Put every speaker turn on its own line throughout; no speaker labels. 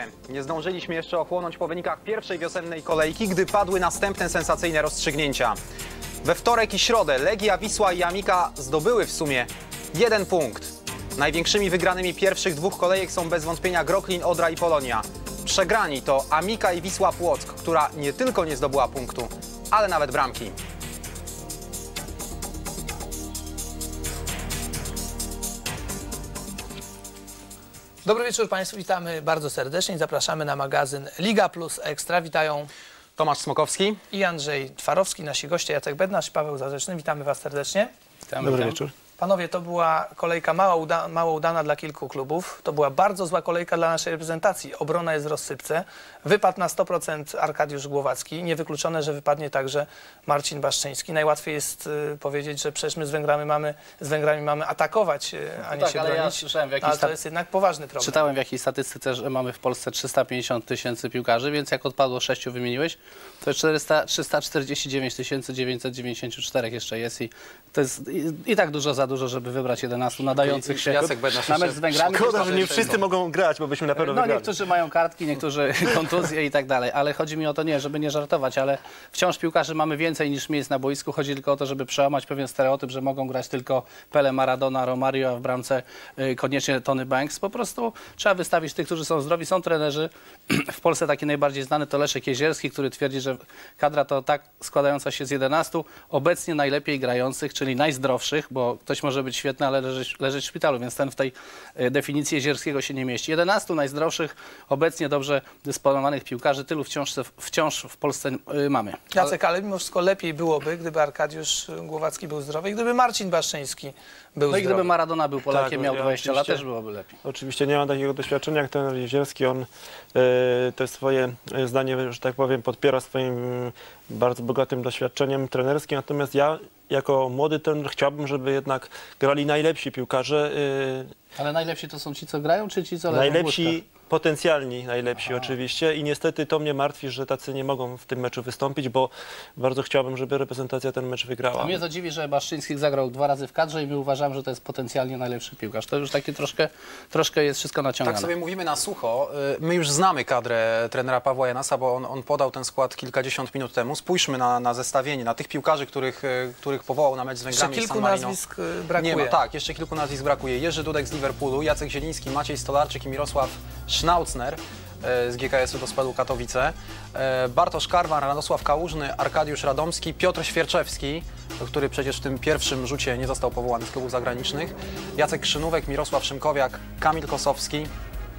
Nie zdążyliśmy jeszcze ochłonąć po wynikach pierwszej wiosennej kolejki, gdy padły następne sensacyjne rozstrzygnięcia. We wtorek i środę Legia, Wisła i Amika zdobyły w sumie 1 punkt. Największymi wygranymi pierwszych 2 kolejek są bez wątpienia Groklin, Odra i Polonia. Przegrani to Amika i Wisła Płock, która nie tylko nie zdobyła punktu, ale nawet bramki.
Dobry wieczór Państwu, witamy bardzo serdecznie. Zapraszamy na magazyn Liga Plus Ekstra. Witają
Tomasz Smokowski
i Andrzej Twarowski, nasi goście Jacek Bednarz i Paweł Zarzeczny. Witamy Was serdecznie.
Dobry wieczór.
Panowie, to była kolejka mało udana dla kilku klubów. To była bardzo zła kolejka dla naszej reprezentacji. Obrona jest w rozsypce. Wypadł na 100% Arkadiusz Głowacki. Niewykluczone, że wypadnie także Marcin Baszczyński. Najłatwiej jest powiedzieć, że przecież my z Węgrami mamy atakować, a nie
tak,
się
ale
bronić.
ja słyszałem w jakiejś
Ale to jest jednak poważny problem.
Czytałem w jakiejś statystyce, że mamy w Polsce 350 000 piłkarzy, więc jak odpadło 6 wymieniłeś, to 349 994 jeszcze jest i to jest i tak za dużo, żeby wybrać 11 nadających się na mecz z Węgrami.
Szkoda, że nie wszyscy mogą grać, bo byśmy na pewno wygrali.
Niektórzy mają kartki, niektórzy kontuzje i tak dalej, ale chodzi mi o to żeby nie żartować, ale wciąż piłkarzy mamy więcej niż miejsc na boisku. Chodzi tylko o to, żeby przełamać pewien stereotyp, że mogą grać tylko Pele, Maradona, Romario, a w bramce koniecznie Tony Banks. Po prostu trzeba wystawić tych, którzy są zdrowi. Są trenerzy. W Polsce taki najbardziej znany to Leszek Jezierski, który twierdzi, że kadra to tak składająca się z 11 obecnie najlepiej grających, czyli najzdrowszych, bo ktoś może być świetny, ale leżeć w szpitalu, więc ten w tej definicji Jezierskiego się nie mieści. 11 najzdrowszych, obecnie dobrze dysponowanych piłkarzy, tylu wciąż w Polsce mamy.
Jacek, ale mimo wszystko lepiej byłoby, gdyby Arkadiusz Głowacki był zdrowy i gdyby Marcin Baszczyński był zdrowy.
I gdyby Maradona był Polakiem,
Tak,
miał
ja
20 lat, też byłoby lepiej.
Oczywiście nie ma takiego doświadczenia jak ten Jezierski. On te swoje zdanie, że tak powiem, podpiera swoim bardzo bogatym doświadczeniem trenerskim. Natomiast ja jako młody trener chciałbym, żeby jednak grali najlepsi piłkarze.
Ale najlepsi to są ci, co grają, czy ci, co leżą w
Najlepsi,
łóżkach?
potencjalni najlepsi oczywiście i niestety to mnie martwi, że tacy nie mogą w tym meczu wystąpić, bo bardzo chciałbym, żeby reprezentacja ten mecz wygrała.
A mnie to dziwi, że Baszczyński zagrał 2 razy w kadrze i my uważamy, że to jest potencjalnie najlepszy piłkarz. To już takie troszkę jest wszystko naciągane.
Tak sobie mówimy na sucho. My już znamy kadrę trenera Pawła Janasa, bo on podał ten skład kilkadziesiąt minut temu. Spójrzmy na zestawienie, na tych piłkarzy, których powołał na mecz z Węgrami.
Jeszcze kilku nazwisk brakuje.
Nie ma, tak, jeszcze kilku nazwisk brakuje. Jerzy Dudek z Liverpoolu, Jacek Zieliński, Maciej Stolarczyk i Mirosław Schnautzner z GKS-u do Spelu Katowice, Bartosz Karwan, Radosław Kałużny, Arkadiusz Radomski, Piotr Świerczewski, który przecież w tym pierwszym rzucie nie został powołany z klubów zagranicznych, Jacek Krzynówek, Mirosław Szymkowiak, Kamil Kosowski,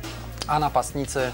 a napastnicy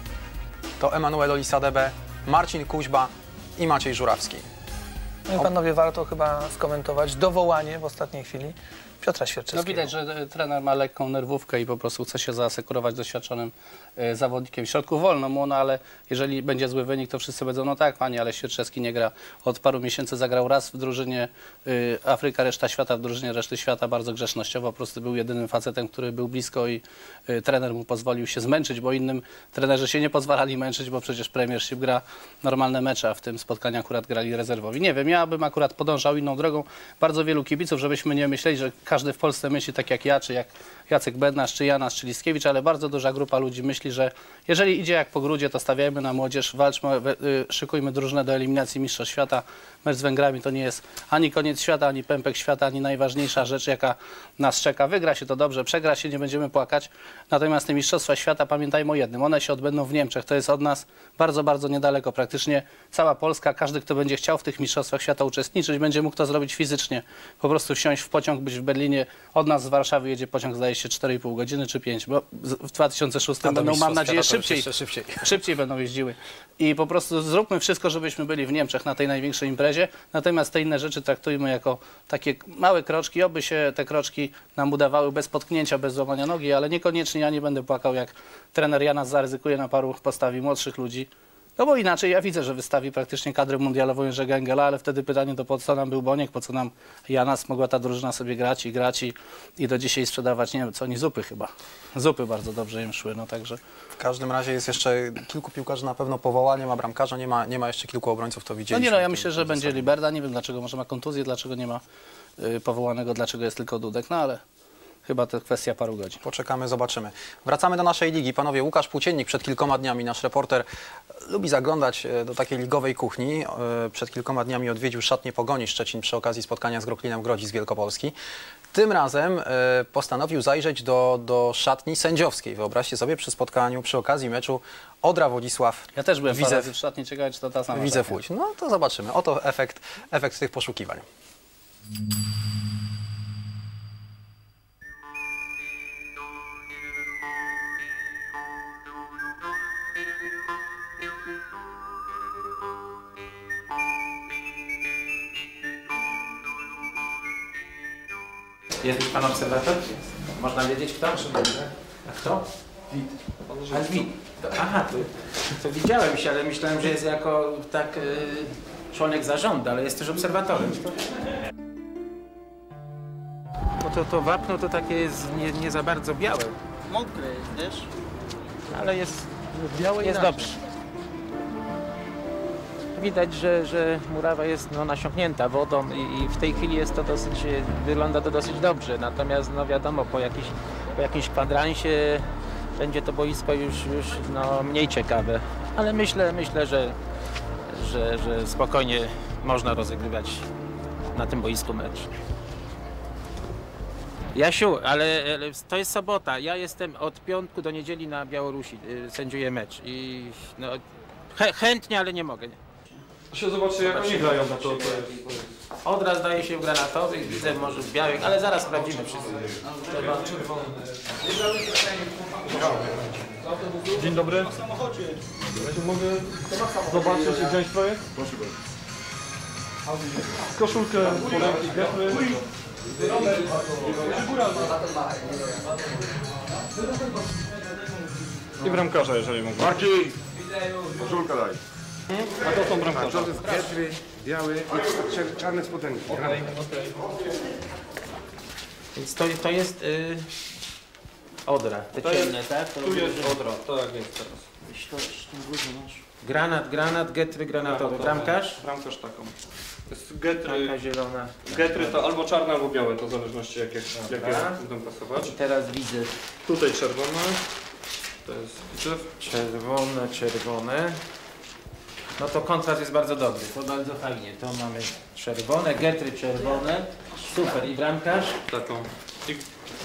to Emanuel Olisadebe, Marcin Kuźba i Maciej Żurawski.
No i panowie, warto chyba skomentować dowołanie w ostatniej chwili Piotra Świerczewskiego.
No widać, że trener ma lekką nerwówkę i po prostu chce się zaasekurować doświadczonym zawodnikiem. W środku wolno mu, no ale jeżeli będzie zły wynik, to wszyscy będą, no tak panie, ale Świerczewski nie gra. Od paru miesięcy zagrał raz w drużynie Afryka, reszta świata, w drużynie reszty świata, bardzo grzecznościowo. Po prostu był jedynym facetem, który był blisko i trener mu pozwolił się zmęczyć, bo innym trenerzy się nie pozwalali męczyć, bo przecież Premiership gra normalne mecze, a w tym spotkaniu akurat grali rezerwowi. Nie wiem, ja bym akurat podążał inną drogą. Bardzo wielu kibiców, żebyśmy nie myśleli, że każdy w Polsce myśli tak jak ja, czy jak Jacek Bednarz, czy Janas, czy Liskiewicz, ale bardzo duża grupa ludzi myśli, że jeżeli idzie jak po grudzie, to stawiajmy na młodzież, walczmy, szykujmy drużynę do eliminacji Mistrzostw Świata. Mecz z Węgrami to nie jest ani koniec świata, ani pępek świata, ani najważniejsza rzecz, jaka nas czeka. Wygra się to dobrze, przegra się, nie będziemy płakać. Natomiast te Mistrzostwa Świata, pamiętajmy o jednym, one się odbędą w Niemczech. To jest od nas bardzo, bardzo niedaleko. Praktycznie cała Polska, każdy, kto będzie chciał w tych Mistrzostwach Świata uczestniczyć, będzie mógł to zrobić fizycznie. Po prostu wsiąść w pociąg, być w Berlinie. Od nas z Warszawy jedzie pociąg, zdaje się, 4,5 godziny czy 5, bo w 2006 będą, mam nadzieję, szybciej będą jeździły. I po prostu zróbmy wszystko, żebyśmy byli w Niemczech na tej największej imprezie. Natomiast te inne rzeczy traktujmy jako takie małe kroczki. Oby się te kroczki nam udawały bez potknięcia, bez złamania nogi, ale niekoniecznie ja nie będę płakał, jak trener Janas zaryzykuje na paru, postawi młodszych ludzi. No bo inaczej ja widzę, że wystawi praktycznie kadrę mundialową Jerzego Engela, ale wtedy pytanie to po co nam był Boniek, po co nam Janas, mogła ta drużyna sobie grać i do dzisiaj sprzedawać, nie wiem co, oni zupy chyba. Zupy bardzo dobrze im szły, no także.
W każdym razie jest jeszcze kilku piłkarzy na pewno powoła, nie ma bramkarza, nie ma jeszcze kilku obrońców, to widzieliśmy.
No nie, no ja myślę, że będzie Liberda, nie wiem dlaczego, może ma kontuzję, dlaczego nie ma powołanego, dlaczego jest tylko Dudek, no ale chyba to kwestia paru godzin.
Poczekamy, zobaczymy. Wracamy do naszej ligi. Panowie, Łukasz Płóciennik przed kilkoma dniami, nasz reporter, lubi zaglądać do takiej ligowej kuchni. Przed kilkoma dniami odwiedził szatnię Pogoni Szczecin przy okazji spotkania z Groklinem Grodzi z Wielkopolski. Tym razem postanowił zajrzeć do szatni sędziowskiej. Wyobraźcie sobie, przy spotkaniu, przy okazji meczu Odra Wodzisław.
Ja też byłem parę
Widzew,
razy w szatni, ciekawe, czy to ta sama
Widzew
szatnia.
Łódź. No to zobaczymy. Oto efekt tych poszukiwań.
Jest już pan obserwator? Można wiedzieć kto? A kto? Wit. A Wit. Aha, to widziałem się, ale myślałem, że jest jako tak członek zarządu, ale jest też obserwatorem. Bo to wapno to takie jest nie za bardzo białe.
Mokre jest, wiesz?
Ale jest dobrze. Widać, że murawa jest nasiąknięta wodą i w tej chwili jest to wygląda to dosyć dobrze. Natomiast no wiadomo, po jakimś kwadransie będzie to boisko już mniej ciekawe. Ale myślę, że spokojnie można rozegrywać na tym boisku mecz. Jasiu, ale to jest sobota. Ja jestem od piątku do niedzieli na Białorusi, sędziuję mecz i no, chętnie, ale nie mogę.
Się zobaczy, jak oni grają na to.
Odra zdaje się w granatowych, widzę może w białych, ale zaraz sprawdzimy wszyscy.
Dzień dobry. Mogę zobaczyć i wziąć projekt? Proszę bardzo. Koszulkę, poleki, getry. I bramkarza, jeżeli mogę.
Marcin! Koszulka daj.
A to są bramkarze.
To jest getry, biały i czarne spodenki.
Więc to jest Odra, te ciemne, tak?
Tu jest Odra, tak jest teraz.
Granat, getry granatowe. Bramkarz?
Bramkarz taką. To jest getry,
Bramka zielona.
getry to albo czarne, albo białe, to w zależności jakie
Dobra.
będą pasować.
I teraz widzę
Tutaj czerwone. To jest widzew.
czerwone. No to kontrast jest bardzo dobry, to bardzo fajnie. To mamy czerwone, getry czerwone. Super. I bramkarz?
Taką. I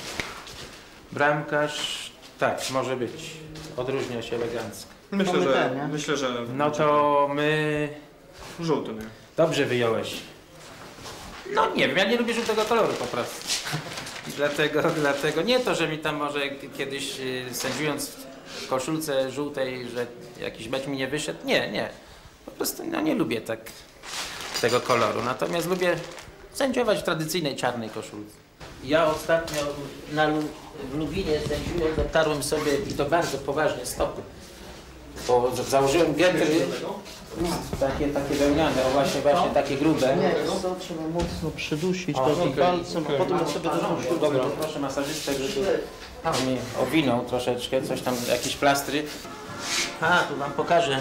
Bramkarz, tak, może być. Odróżnia się elegancko.
myślę, że
No to my...
żółty, nie?
Dobrze wyjąłeś. No nie wiem, ja nie lubię żółtego koloru po prostu. I dlatego nie to, że mi tam może kiedyś sędziując w koszulce żółtej, że jakiś mecz mi nie wyszedł. Nie. Po prostu no, nie lubię tak tego koloru. Natomiast lubię sędziować w tradycyjnej czarnej koszulce. Ja ostatnio w Lubinie sędziując dotarłem sobie i to bardzo poważnie stopy. Bo założyłem getry, takie wełniane, właśnie takie grube.
Nie, to trzeba mocno przydusić każdym palcem, a potem sobie dorzucić.
Dobra, proszę masażystę, żeby mi owinął troszeczkę, coś tam, jakieś plastry. Tu wam pokażę.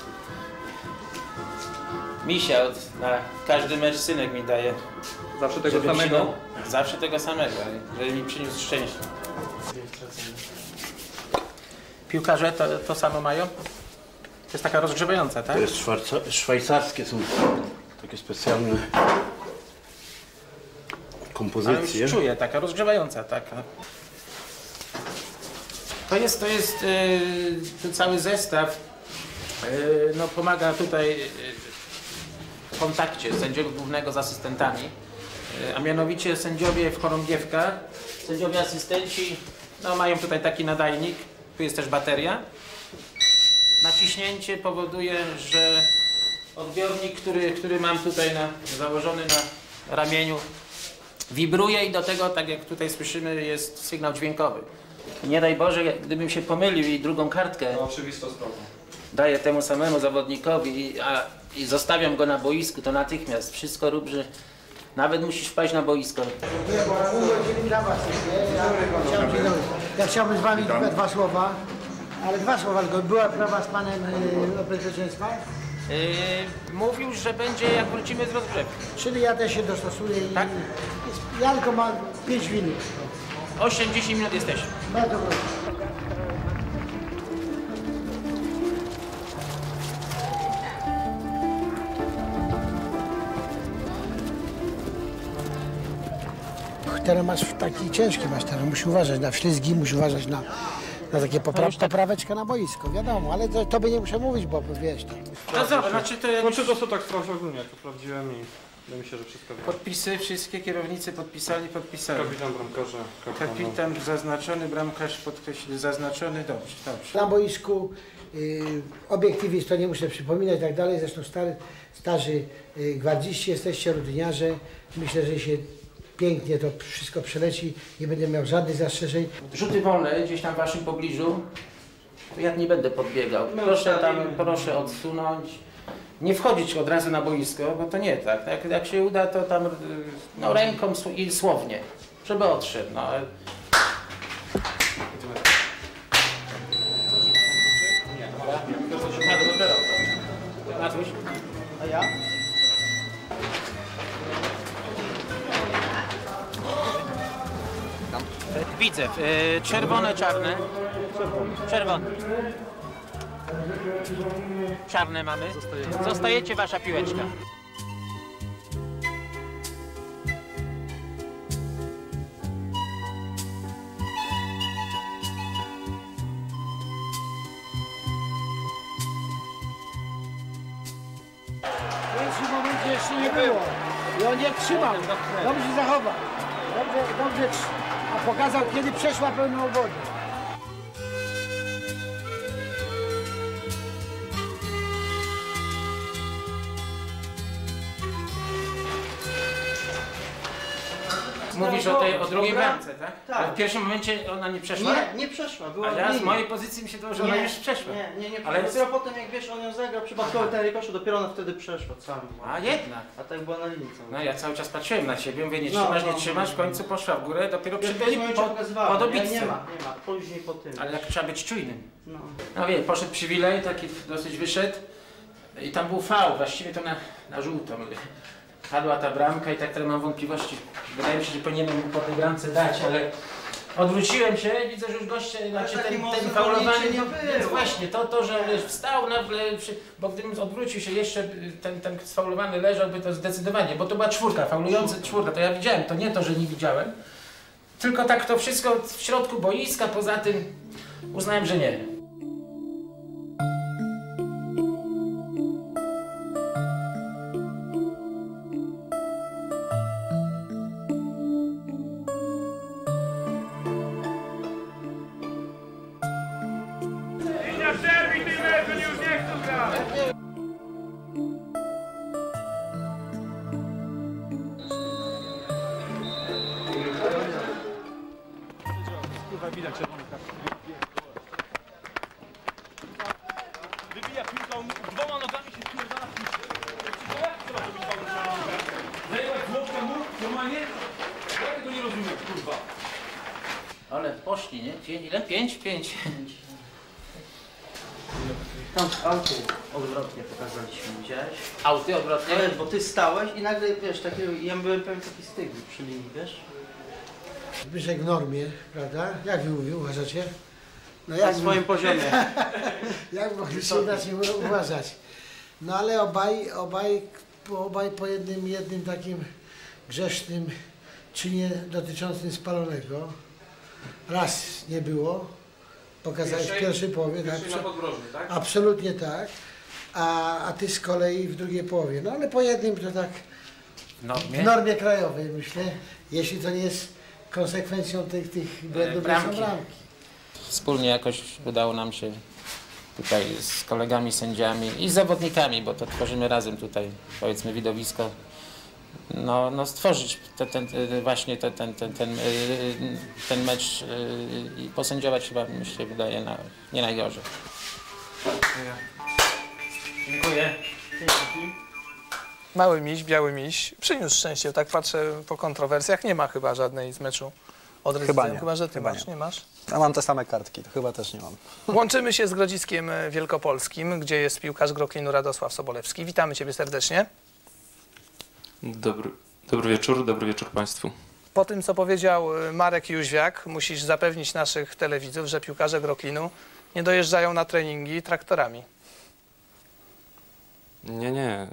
Misia na każdy mecz synek mi daje.
Zawsze tego
Żeby
samego.
przyniósł- Zawsze tego samego, żeby mi przyniósł szczęście. Piłkarze to samo mają? To jest taka rozgrzewająca, tak?
To jest szwajcarskie, są takie specjalne
Ale już
kompozycje.
czuję, taka rozgrzewająca, taka. To jest ten cały zestaw, no pomaga tutaj w kontakcie sędziego głównego z asystentami, a mianowicie sędziowie w chorągiewkach, sędziowie asystenci, no mają tutaj taki nadajnik, tu jest też bateria. Naciśnięcie powoduje, że odbiornik, który mam tutaj założony na ramieniu, wibruje i do tego, tak jak tutaj słyszymy, jest sygnał dźwiękowy. Nie daj Boże, gdybym się pomylił i drugą kartkę
No, oczywista sprawa.
daję temu samemu zawodnikowi i zostawiam go na boisku, to natychmiast wszystko rób, że nawet musisz wpaść na boisko.
Ja chciałbym z wami dwa słowa, ale dwa słowa tylko. Była prawa z panem o bezpieczeństwa,
Mówił, że będzie jak wrócimy z rozgrzewki.
czyli ja też się dostosuję i
Tak?
ja tylko mam 5 minut.
8-10 minut jesteśmy.
Bardzo proszę. Teren masz taki ciężki, masz teren, musisz uważać na ślizgi, musisz uważać na takie popraweczkę na boisko, wiadomo, ale to by nie muszę mówić, bo wiesz to.
No zobacz, znaczy to
Znaczy to tak sprawdzę ogólnie, jak to sprawdziłem i wydaje mi się, że wszystko wiem.
podpisy, wszystkie kierownicy podpisali.
Kapitan, bramkarze,
Kapitan zaznaczony, bramkarz zaznaczony, dobrze.
Na boisku obiektywizm, to nie muszę przypominać i tak dalej, zresztą starzy gwardziści jesteście, rutyniarze, myślę, że się pięknie to wszystko przeleci, nie będę miał żadnych zastrzeżeń.
Rzuty wolne gdzieś tam w waszym pobliżu, to ja nie będę podbiegał. Proszę odsunąć. Nie wchodzić od razu na boisko, bo to nie tak. Jak się uda, to tam no, ręką i słownie, żeby odszedł. No.
A ja?
Widzę. Czerwone, czarne. Czerwone. Czarne mamy. Zostajecie, wasza piłeczka.
W pierwszym momencie jeszcze nie było i on nie trzymał, dobrze się zachował, dobrze, a pokazał, kiedy przeszła pełną obwodnię.
Mówisz o drugiej bramce, tak?
Tak.
W pierwszym momencie ona nie przeszła?
Nie przeszła, była
A
w
ja z
linii.
mojej pozycji mi się to, że ona już przeszła.
Nie
Ale
ale dopiero potem jak wiesz, on ją zagrał przypadkowo ten rykoszu, dopiero ona wtedy przeszła sam.
A jednak.
A tak była na linii całej.
No ja cały czas patrzyłem na ciebie, mówię nie
No,
trzymasz,
no,
nie trzymasz, w końcu poszła w górę, dopiero
Ja w
przybyli
momencie pokazywałem,
po dobitce.
nie ma, później po tym.
Ale jak trzeba być czujnym.
No.
No wie, poszedł przywilej, taki dosyć wyszedł i tam był faul, właściwie to na żółto. Padła ta bramka i tak teraz mam wątpliwości. Wydaje mi się, że powinienem mu po tej bramce dać, ale odwróciłem się i widzę, że już goście, znaczy
taki
ten
mocny
faulowany,
powiniencie nie
więc
było.
właśnie to, że wstał nagle, bo gdybym odwrócił się jeszcze, ten sfaulowany leżałby to zdecydowanie, bo to była czwórka, faulujący czwórka, to ja widziałem, to nie to, że nie widziałem, tylko tak to wszystko w środku boiska, poza tym uznałem, że nie.
Wybija piłką, dwoma nogami się spierdala w piłkę. Jak trzeba zrobić faul na nogę? Zajebać głowkę mu normalnie? Ja tego nie rozumiem, kurwa.
Ale poszli, nie? Ile? 5? 5.
Tam w aucie odwrotnie pokazaliśmy, widziałeś?
Auty odwrotnie?
Ale bo ty stałeś i nagle, wiesz, ja byłem pewien taki stygły przy linii, wiesz?
Zbyszek w normie, prawda? Jak wy uważacie? No
Na swoim poziomie.
Jak mogliście inaczej uważać? No ale obaj po jednym takim grzesznym czynie dotyczącym spalonego. Raz nie było, pokazałeś w pierwszej połowie, tak?
Na podwrożu, tak?
Absolutnie tak. A ty z kolei w drugiej połowie. No ale po jednym to tak w normie krajowej, myślę, jeśli to nie jest konsekwencją tych błędów
bramki.
bramki.
Wspólnie jakoś udało nam się tutaj z kolegami sędziami i z zawodnikami, bo to tworzymy razem tutaj, powiedzmy, widowisko, no stworzyć ten mecz i posędziować chyba, mi się wydaje, nie najgorzej. Dziękuję.
Mały miś, biały miś, przyniósł szczęście, tak patrzę po kontrowersjach, nie ma chyba żadnej z meczu od Rezydencji. Chyba, że ty masz, nie masz?
A mam te same kartki, to chyba też nie mam.
Łączymy się z Grodziskiem Wielkopolskim, gdzie jest piłkarz Groklinu Radosław Sobolewski. Witamy Ciebie serdecznie.
Dobry wieczór Państwu.
Po tym, co powiedział Marek Jóźwiak, musisz zapewnić naszych telewidzów, że piłkarze Groklinu nie dojeżdżają na treningi traktorami.
Nie.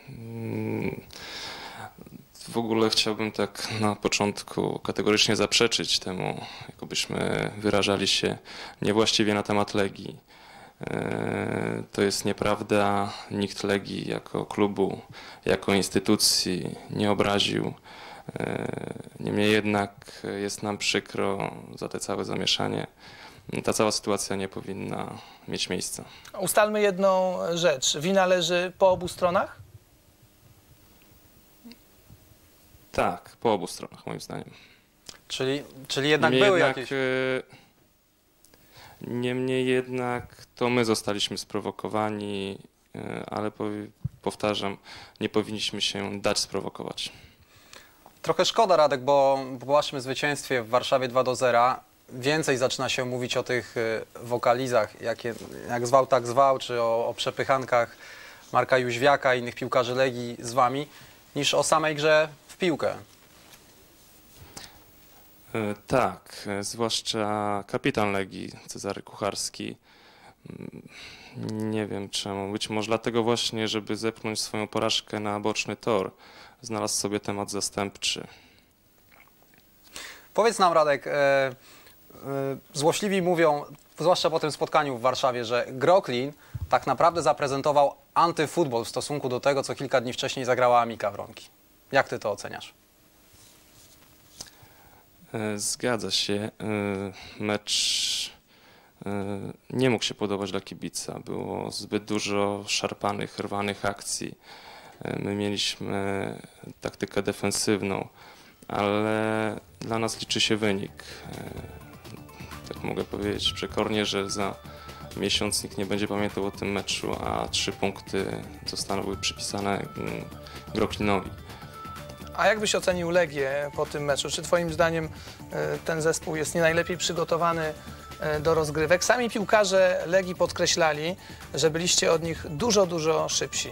W ogóle chciałbym tak na początku kategorycznie zaprzeczyć temu, jakobyśmy wyrażali się niewłaściwie na temat Legii. To jest nieprawda. Nikt Legii jako klubu, jako instytucji nie obraził. Niemniej jednak jest nam przykro za te całe zamieszanie. Ta cała sytuacja nie powinna mieć miejsca.
Ustalmy jedną rzecz. Wina leży po obu stronach?
Tak, po obu stronach moim zdaniem.
Czyli jednak były jakieś...
Niemniej jednak to my zostaliśmy sprowokowani, ale powtarzam, nie powinniśmy się dać sprowokować.
Trochę szkoda, Radek, bo po waszym zwycięstwie w Warszawie 2-0 więcej zaczyna się mówić o tych wokalizach, jak zwał, tak zwał, czy o przepychankach Marka Jóźwiaka i innych piłkarzy Legii z wami, niż o samej grze w piłkę.
Tak, zwłaszcza kapitan Legii, Cezary Kucharski. Nie wiem czemu, być może dlatego właśnie, żeby zepchnąć swoją porażkę na boczny tor, znalazł sobie temat zastępczy.
Powiedz nam, Radek, złośliwi mówią, zwłaszcza po tym spotkaniu w Warszawie, że Groklin tak naprawdę zaprezentował antyfutbol w stosunku do tego, co kilka dni wcześniej zagrała Amika Wronki. Jak ty to oceniasz?
Zgadza się. Mecz nie mógł się podobać dla kibica. Było zbyt dużo szarpanych, rwanych akcji. My mieliśmy taktykę defensywną, ale dla nas liczy się wynik. Tak mogę powiedzieć przekornie, że za miesiąc nikt nie będzie pamiętał o tym meczu, a 3 punkty zostaną przypisane Groklinowi.
A jak byś ocenił Legię po tym meczu? Czy twoim zdaniem ten zespół jest nie najlepiej przygotowany do rozgrywek? Sami piłkarze Legii podkreślali, że byliście od nich dużo, dużo szybsi.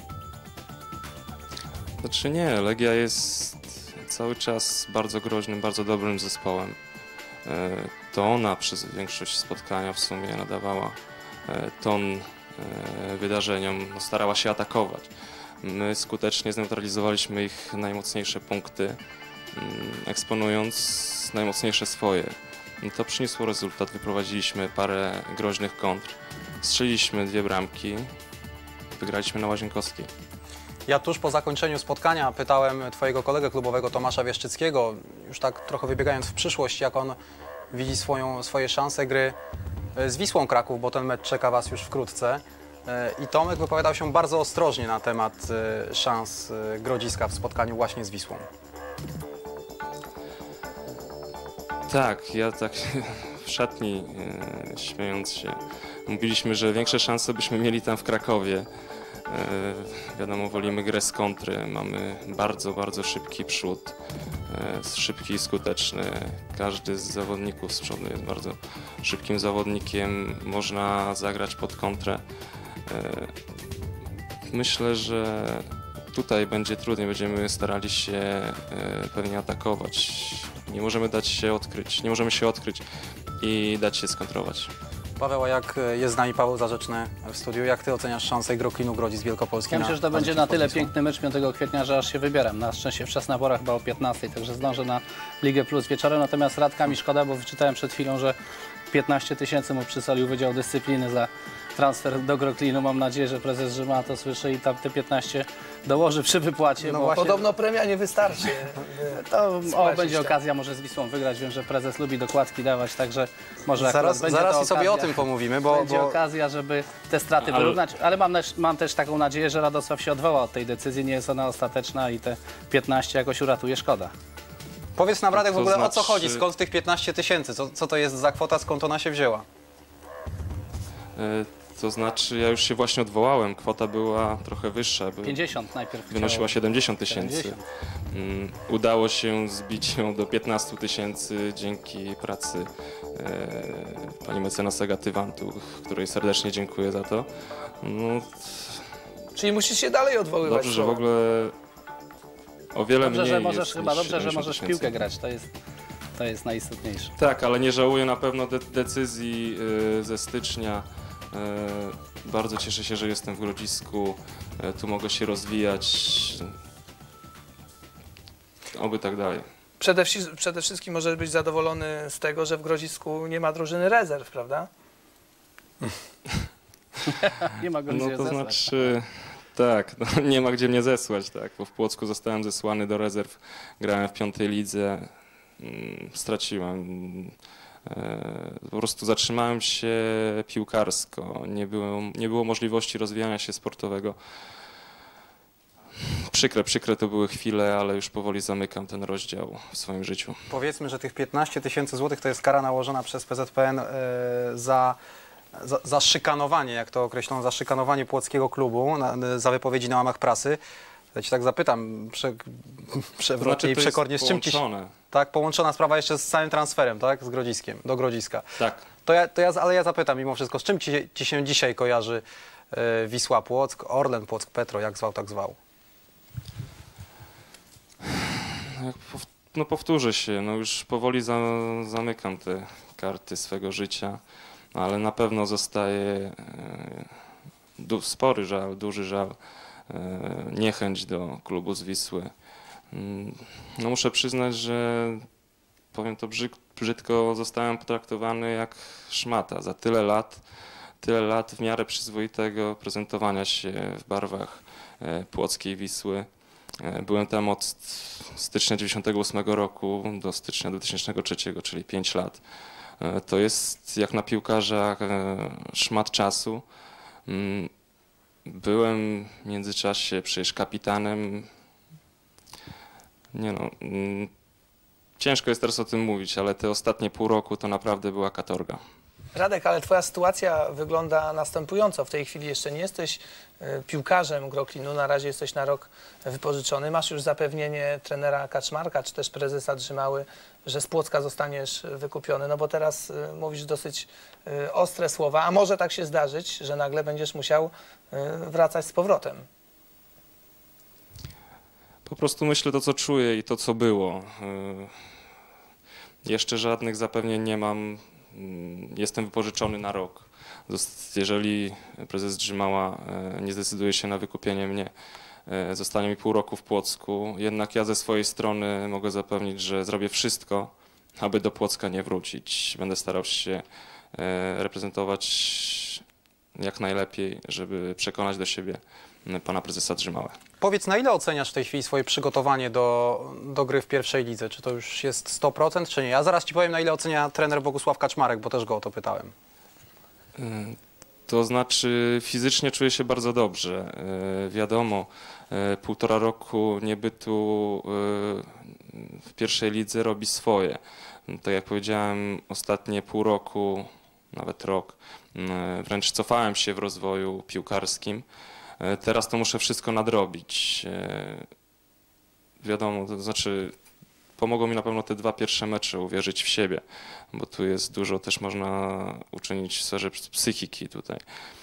Znaczy nie, Legia jest cały czas bardzo groźnym, bardzo dobrym zespołem. To ona przez większość spotkania w sumie nadawała ton wydarzeniom, starała się atakować. My skutecznie zneutralizowaliśmy ich najmocniejsze punkty, eksponując najmocniejsze swoje. To przyniosło rezultat, wyprowadziliśmy parę groźnych kontr, strzeliliśmy 2 bramki, wygraliśmy na Łazienkowskiej.
Ja tuż po zakończeniu spotkania pytałem twojego kolegę klubowego Tomasza Wieszczyckiego, już tak trochę wybiegając w przyszłość, jak on widzi swoje szanse gry z Wisłą Kraków, bo ten mecz czeka was już wkrótce. I Tomek wypowiadał się bardzo ostrożnie na temat szans Grodziska w spotkaniu właśnie z Wisłą.
Tak, ja tak w szatni śmiejąc się mówiliśmy, że większe szanse byśmy mieli tam w Krakowie. Wiadomo, wolimy grę z kontry, mamy bardzo, bardzo szybki przód, szybki i skuteczny. Każdy z zawodników z przodu jest bardzo szybkim zawodnikiem, można zagrać pod kontrę. Myślę, że tutaj będzie trudniej, będziemy starali się pewnie atakować. Nie możemy dać się odkryć, nie możemy się odkryć i dać się skontrować.
Paweł, a jak jest z nami Paweł Zarzeczny w studiu, jak ty oceniasz szansę Groklinu Grodzisk Wielkopolski?
Ja myślę, że to będzie na tyle piękny mecz 5 kwietnia, że aż się wybieram. Na szczęście wczesna pora, chyba o 15, także zdążę na Ligę Plus wieczorem. Natomiast Radka mi szkoda, bo wyczytałem przed chwilą, że 15 000 mu przysolił Wydział Dyscypliny za transfer do Groklinu. Mam nadzieję, że prezes Rzyma to słyszy i tam te 15 dołoży przy wypłacie.
No
bo
właśnie, podobno premia nie wystarczy.
To będzie okazja może z Wisłą wygrać. Wiem, że prezes lubi dokładki dawać, także może
zaraz i sobie o tym pomówimy, bo
będzie okazja, żeby te straty wyrównać. Ale mam też taką nadzieję, że Radosław się odwoła od tej decyzji. Nie jest ona ostateczna i te 15 jakoś uratuje, szkoda.
Powiedz nam, Radek, w ogóle o co chodzi? Skąd tych 15 000? Co to jest za kwota? Skąd ona się wzięła?
To znaczy, ja już się właśnie odwołałem, kwota była trochę wyższa.
50 najpierw.
Wynosiła 70 000. Udało się zbić ją do 15 000 dzięki pracy pani mecenasa Agaty Wantuch, której serdecznie dziękuję za to. No,
Czyli musisz się dalej odwoływać.
dobrze, że w ogóle o wiele
Dobrze,
mniej
że możesz,
jest
chyba
niż
dobrze, że
70
możesz w
tysięcy.
piłkę grać, to jest najistotniejsze.
Tak, ale nie żałuję na pewno decyzji ze stycznia. Bardzo cieszę się, że jestem w Grodzisku. Tu mogę się rozwijać. Oby tak dalej.
Przede wszystkim możesz być zadowolony z tego, że w Grodzisku nie ma drużyny rezerw, prawda?
Nie ma go
No
gdzie
to
zesłać.
znaczy, tak, no, nie ma gdzie mnie zesłać, tak, bo w Płocku zostałem zesłany do rezerw, grałem w 5. lidze, straciłem, po prostu zatrzymałem się piłkarsko, nie było możliwości rozwijania się sportowego. Przykre to były chwile, ale już powoli zamykam ten rozdział w swoim życiu.
Powiedzmy, że tych 15 tysięcy złotych to jest kara nałożona przez PZPN za szykanowanie, jak to określono, za szykanowanie płockiego klubu, za wypowiedzi na łamach prasy. Ja cię tak zapytam przewrotnie i przekornie, z czym ci tak, połączona sprawa jeszcze z całym transferem, tak, z Grodziskiem, do Grodziska.
Tak.
Ale ja zapytam mimo wszystko, z czym ci się dzisiaj kojarzy Wisła Płock, Orlen Płock, Petro, jak zwał, tak zwał?
No powtórzę się, no już powoli zamykam te karty swego życia, ale na pewno zostaje spory żal, duży żal, niechęć do klubu z Wisły. No muszę przyznać, że powiem to brzydko, zostałem potraktowany jak szmata za tyle lat w miarę przyzwoitego prezentowania się w barwach płockiej Wisły. Byłem tam od stycznia 1998 roku do stycznia 2003, czyli 5 lat. To jest jak na piłkarza szmat czasu. Byłem w międzyczasie przecież kapitanem. Nie no, ciężko jest teraz o tym mówić, ale te ostatnie pół roku to naprawdę była katorga.
Radek, ale twoja sytuacja wygląda następująco. W tej chwili jeszcze nie jesteś piłkarzem Groklinu, na razie jesteś na rok wypożyczony. Masz już zapewnienie trenera Kaczmarka, czy też prezesa Drzymały, że z Płocka zostaniesz wykupiony, no bo teraz mówisz dosyć ostre słowa, a może tak się zdarzyć, że nagle będziesz musiał wracać z powrotem.
Po prostu myślę to, co czuję i to, co było. Jeszcze żadnych zapewnień nie mam. Jestem wypożyczony na rok. Jeżeli prezes Drzymała nie zdecyduje się na wykupienie mnie, zostanie mi pół roku w Płocku. Jednak ja ze swojej strony mogę zapewnić, że zrobię wszystko, aby do Płocka nie wrócić. Będę starał się reprezentować jak najlepiej, żeby przekonać do siebie pana prezesa Drzymałę.
Powiedz, na ile oceniasz w tej chwili swoje przygotowanie do gry w pierwszej lidze? Czy to już jest 100%, czy nie? Ja zaraz ci powiem, na ile ocenia trener Bogusław Kaczmarek, bo też go o to pytałem.
To znaczy fizycznie czuję się bardzo dobrze. Wiadomo, 1,5 roku niebytu w pierwszej lidze robi swoje. Tak jak powiedziałem, ostatnie pół roku, nawet rok, wręcz cofałem się w rozwoju piłkarskim. Teraz to muszę wszystko nadrobić. Wiadomo, to znaczy pomogą mi na pewno te 2 pierwsze mecze uwierzyć w siebie, bo tu jest dużo też można uczynić w sferze psychiki tutaj.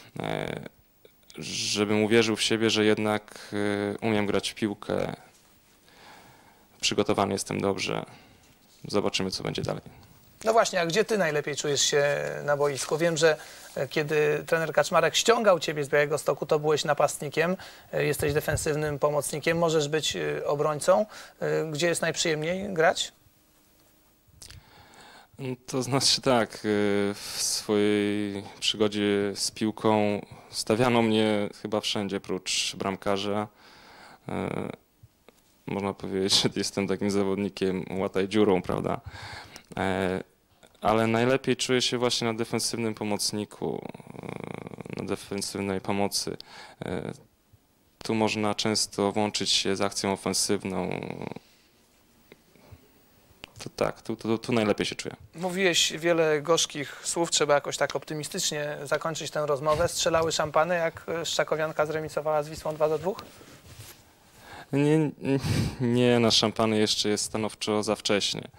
Żebym uwierzył w siebie, że jednak umiem grać w piłkę, przygotowany jestem dobrze. Zobaczymy, co będzie dalej.
No właśnie, a gdzie ty najlepiej czujesz się na boisku? Wiem, że kiedy trener Kaczmarek ściągał ciebie z Białegostoku, to byłeś napastnikiem, jesteś defensywnym pomocnikiem, możesz być obrońcą. Gdzie jest najprzyjemniej grać?
To znaczy tak, w swojej przygodzie z piłką stawiano mnie chyba wszędzie, prócz bramkarza. Można powiedzieć, że jestem takim zawodnikiem łataj dziurą, prawda? Ale najlepiej czuję się właśnie na defensywnym pomocniku, na defensywnej pomocy. Tu można często włączyć się z akcją ofensywną. To tak, tu najlepiej się czuję.
Mówiłeś wiele gorzkich słów, trzeba jakoś tak optymistycznie zakończyć tę rozmowę. Strzelały szampany, jak Szczakowianka zremisowała z Wisłą 2-2?
Nie, na szampany jeszcze jest stanowczo za wcześnie.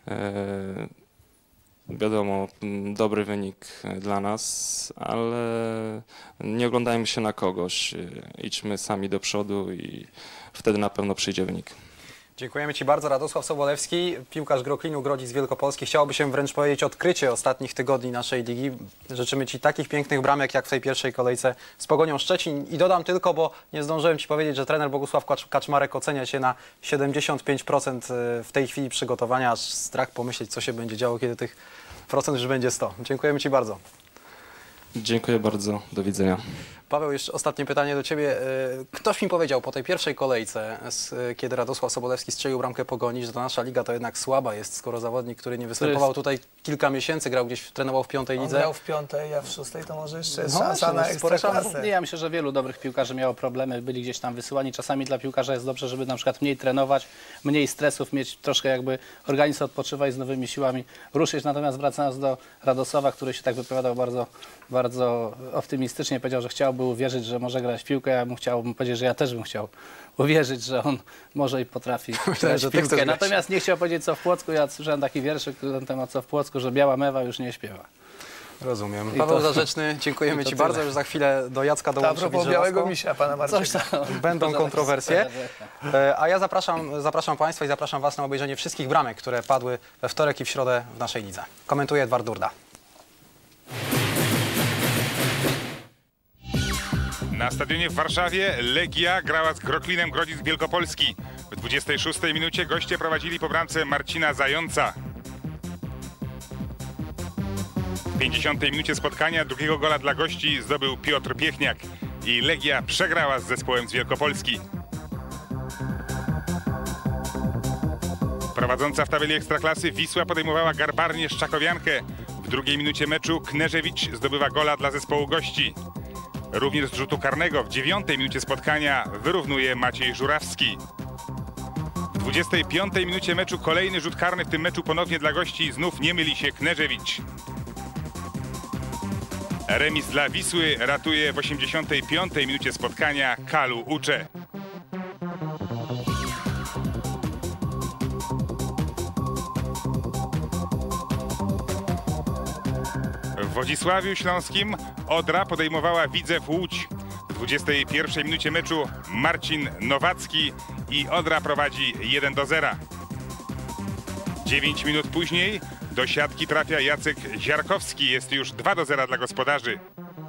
Wiadomo, dobry wynik dla nas, ale nie oglądajmy się na kogoś. Idźmy sami do przodu i wtedy na pewno przyjdzie wynik.
Dziękujemy Ci bardzo. Radosław Sobolewski, piłkarz Groklinu Grodzic Wielkopolski. Chciałoby się wręcz powiedzieć odkrycie ostatnich tygodni naszej ligi. Życzymy Ci takich pięknych bramek jak w tej pierwszej kolejce z Pogonią Szczecin. I dodam tylko, bo nie zdążyłem Ci powiedzieć, że trener Bogusław Kaczmarek ocenia się na 75% w tej chwili przygotowania. Aż strach pomyśleć, co się będzie działo, kiedy tych procent już będzie 100. Dziękujemy Ci bardzo.
Dziękuję bardzo. Do widzenia.
Paweł, jeszcze ostatnie pytanie do Ciebie. Ktoś mi powiedział po tej pierwszej kolejce, kiedy Radosław Sobolewski strzelił bramkę Pogoni, że ta nasza liga to jednak słaba jest, skoro zawodnik, który nie występował tutaj kilka miesięcy, grał gdzieś, trenował w 5. lidze.
On grał w 5., ja w 6., to może jeszcze jest szansa na ekstraklasę.
Ja myślę, że wielu dobrych piłkarzy miało problemy, byli gdzieś tam wysyłani. Czasami dla piłkarza jest dobrze, żeby na przykład mniej trenować, mniej stresów, mieć troszkę jakby organizm odpoczywać z nowymi siłami, ruszyć. Natomiast wracając do Radosława, który się tak wypowiadał bardzo optymistycznie, powiedział, że chciałby uwierzyć, że może grać w piłkę. Ja chciałbym powiedzieć, że ja też bym chciał uwierzyć, że on może i potrafi grać w piłkę. Natomiast nie chciał powiedzieć, co w Płocku. Ja słyszałem taki wierszyk na temat, co w Płocku, że biała mewa już nie śpiewa.
Rozumiem. Paweł Zarzeczny, dziękujemy Ci bardzo. Już za chwilę do Jacka dołączy.
A propos białego misia, pana Marcina.
Będą kontrowersje. A ja zapraszam Państwa i zapraszam Was na obejrzenie wszystkich bramek, które padły we wtorek i w środę w naszej lidze. Komentuje Edward Durda.
Na stadionie w Warszawie Legia grała z Groklinem Grodzic Wielkopolski. W 26 minucie goście prowadzili po bramce Marcina Zająca. W 50 minucie spotkania drugiego gola dla gości zdobył Piotr Piechniak i Legia przegrała z zespołem z Wielkopolski. Prowadząca w tabeli Ekstraklasy Wisła podejmowała Garbarnię Szczakowiankę. W drugiej minucie meczu Kneżewicz zdobywa gola dla zespołu gości. Również z rzutu karnego w 9 minucie spotkania wyrównuje Maciej Żurawski. W 25 minucie meczu kolejny rzut karny, w tym meczu ponownie dla gości, znów nie myli się Kneżewicz. Remis dla Wisły ratuje w 85 minucie spotkania Kalu Ucze. W Wodzisławiu Śląskim Odra podejmowała Widzew Łódź. W 21 minucie meczu Marcin Nowacki i Odra prowadzi 1-0. 9 minut później do siatki trafia Jacek Ziarkowski. Jest już 2-0 dla gospodarzy.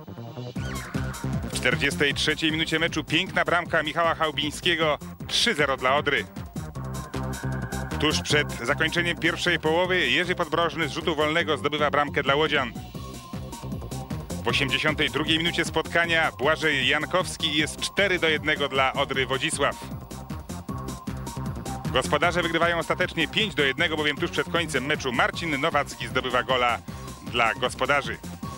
W 43 minucie meczu piękna bramka Michała Chałbińskiego. 3-0 dla Odry. Tuż przed zakończeniem pierwszej połowy Jerzy Podbrożny z rzutu wolnego zdobywa bramkę dla łodzian. W 82 minucie spotkania Błażej Jankowski jest 4-1 dla Odry Wodzisław. Gospodarze wygrywają ostatecznie 5-1, bowiem tuż przed końcem meczu Marcin Nowacki zdobywa gola dla gospodarzy.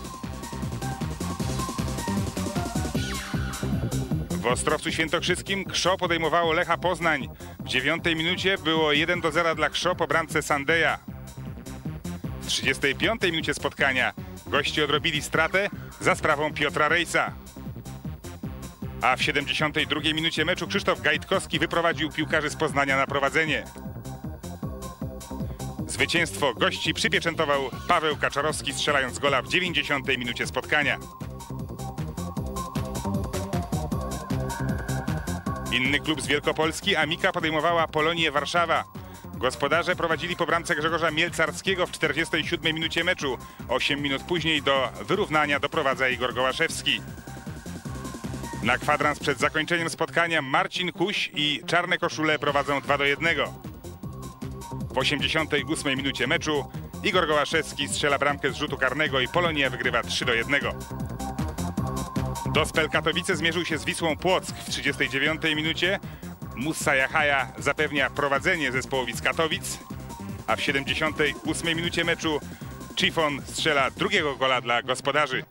W Ostrowcu Świętokrzyskim Krzo podejmowało Lecha Poznań. W 9 minucie było 1-0 dla Krzo po bramce Sandeja. W 35 minucie spotkania goście odrobili stratę za sprawą Piotra Rejsa. A w 72 minucie meczu Krzysztof Gajtkowski wyprowadził piłkarzy z Poznania na prowadzenie. Zwycięstwo gości przypieczętował Paweł Kaczarowski, strzelając gola w 90 minucie spotkania. Inny klub z Wielkopolski, Amika, podejmowała Polonię Warszawa. Gospodarze prowadzili po bramce Grzegorza Mielcarskiego w 47 minucie meczu. 8 minut później do wyrównania doprowadza Igor Gołaszewski. Na kwadrans przed zakończeniem spotkania Marcin Kuś i Czarne Koszule prowadzą 2-1. W 88 minucie meczu Igor Gołaszewski strzela bramkę z rzutu karnego i Polonia wygrywa 3-1. Dospel Katowice zmierzył się z Wisłą Płock w 39 minucie. Musa Jahaja zapewnia prowadzenie zespołowi z Katowic, a w 78 minucie meczu Chiffon strzela drugiego gola dla gospodarzy.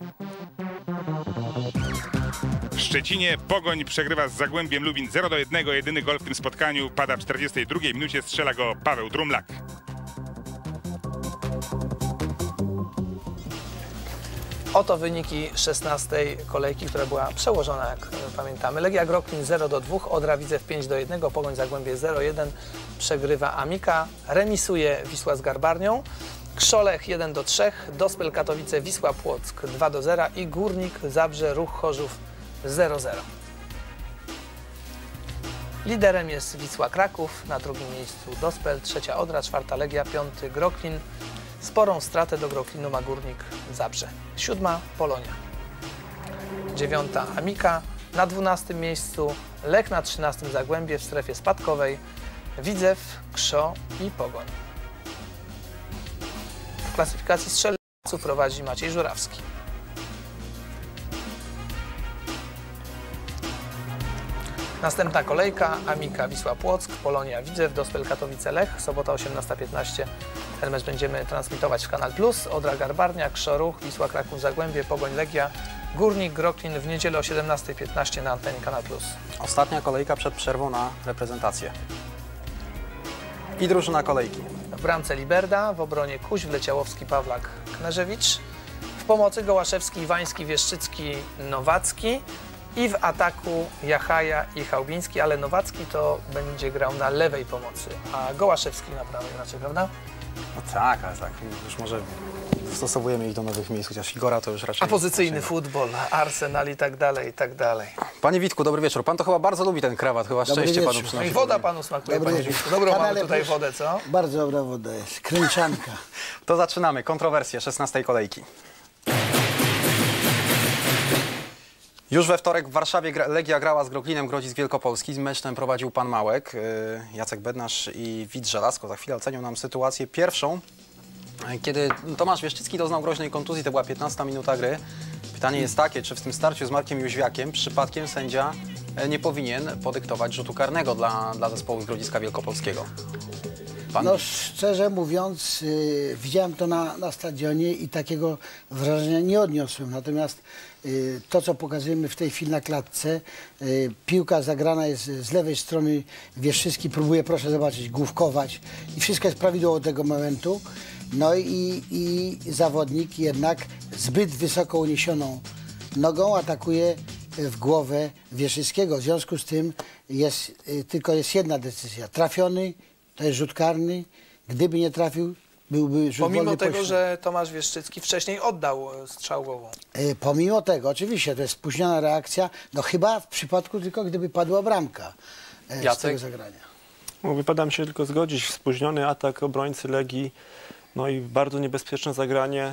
W Szczecinie Pogoń przegrywa z Zagłębiem Lubin 0-1. Jedyny gol w tym spotkaniu pada w 42 minucie, strzela go Paweł Drumlak.
Oto wyniki 16 kolejki, która była przełożona, jak pamiętamy. Legia Groklin 0-2, Odra Widzew 5-1, Pogoń Zagłębie 0-1, przegrywa Amika, remisuje Wisła z Garbarnią, Krzolech 1-3, Dospel Katowice Wisła Płock 2-0 i Górnik Zabrze Ruch Chorzów 0-0. Liderem jest Wisła Kraków, na drugim miejscu Dospel, trzecia Odra, czwarta Legia, piąty Groklin. Sporą stratę do Groklinu ma Górnik Zabrze. Siódma Polonia. Dziewiąta Amika, na 12 miejscu Lech, na 13 Zagłębie w strefie spadkowej, Widzew, Krzo i Pogoń. W klasyfikacji strzelców prowadzi Maciej Żurawski. Następna kolejka, Amika Wisła Płock, Polonia Widzew, Dospel Katowice Lech, sobota 18:15. Ten mecz będziemy transmitować w Kanal Plus, Odra Garbarnia, Krzor-Ruch, Wisła Kraków Zagłębie, Pogoń Legia, Górnik Groklin w niedzielę o 17:15 na antenie Kanal Plus.
Ostatnia kolejka przed przerwą na reprezentację. I drużyna kolejki.
W bramce Liberda, w obronie Kuś, Wleciałowski, Pawlak, Kneżewicz. W pomocy Gołaszewski, Iwański, Wieszczycki, Nowacki. I w ataku Jachaja i Chałbiński, ale Nowacki to będzie grał na lewej pomocy, a Gołaszewski na prawej raczej, prawda?
No tak, ale tak, już może dostosowujemy ich do nowych miejsc, chociaż Igora to już raczej...
A pozycyjny futbol, Arsenal i tak dalej, i tak dalej.
Panie Witku, dobry wieczór. Pan to chyba bardzo lubi ten krawat, chyba
Dobry
szczęście
wieczór.
panu
No
przynosi.
i woda panu smakuje,
Dobry
panie
wieczór.
Witku. Dobrą mamy
Kanale
tutaj
proszę.
wodę, co?
Bardzo dobra woda jest, kręczanka.
To zaczynamy. Kontrowersje 16 kolejki. Już we wtorek w Warszawie Legia grała z Groklinem Grodzisk Wielkopolski. Z mecz ten prowadził pan Małek, Jacek Bednarz i Wit Żelazko. Za chwilę ocenią nam sytuację pierwszą, kiedy Tomasz Wieszczycki doznał groźnej kontuzji. To była 15 minuta gry. Pytanie jest takie, czy w tym starciu z Markiem Jóźwiakiem przypadkiem sędzia nie powinien podyktować rzutu karnego dla zespołu z Grodziska Wielkopolskiego? Pan?
No szczerze mówiąc, widziałem to na stadionie i takiego wrażenia nie odniosłem. Natomiast to, co pokazujemy w tej chwili na klatce, piłka zagrana jest z lewej strony, Wieszczycki próbuje, proszę zobaczyć, główkować i wszystko jest prawidłowo do tego momentu. No i zawodnik jednak zbyt wysoko uniesioną nogą atakuje w głowę Wieszczyckiego. W związku z tym tylko jest jedna decyzja. Trafiony, to jest rzut karny. Gdyby nie trafił, byłby rzut
Pomimo
wolny
tego,
pośród.
że Tomasz Wieszczycki wcześniej oddał strzał głową.
Pomimo tego, oczywiście, to jest spóźniona reakcja, no chyba w przypadku tylko gdyby padła bramka z
Jacek?
tego zagrania.
No, wypada mi się tylko zgodzić. Spóźniony atak obrońcy Legii, no i bardzo niebezpieczne zagranie.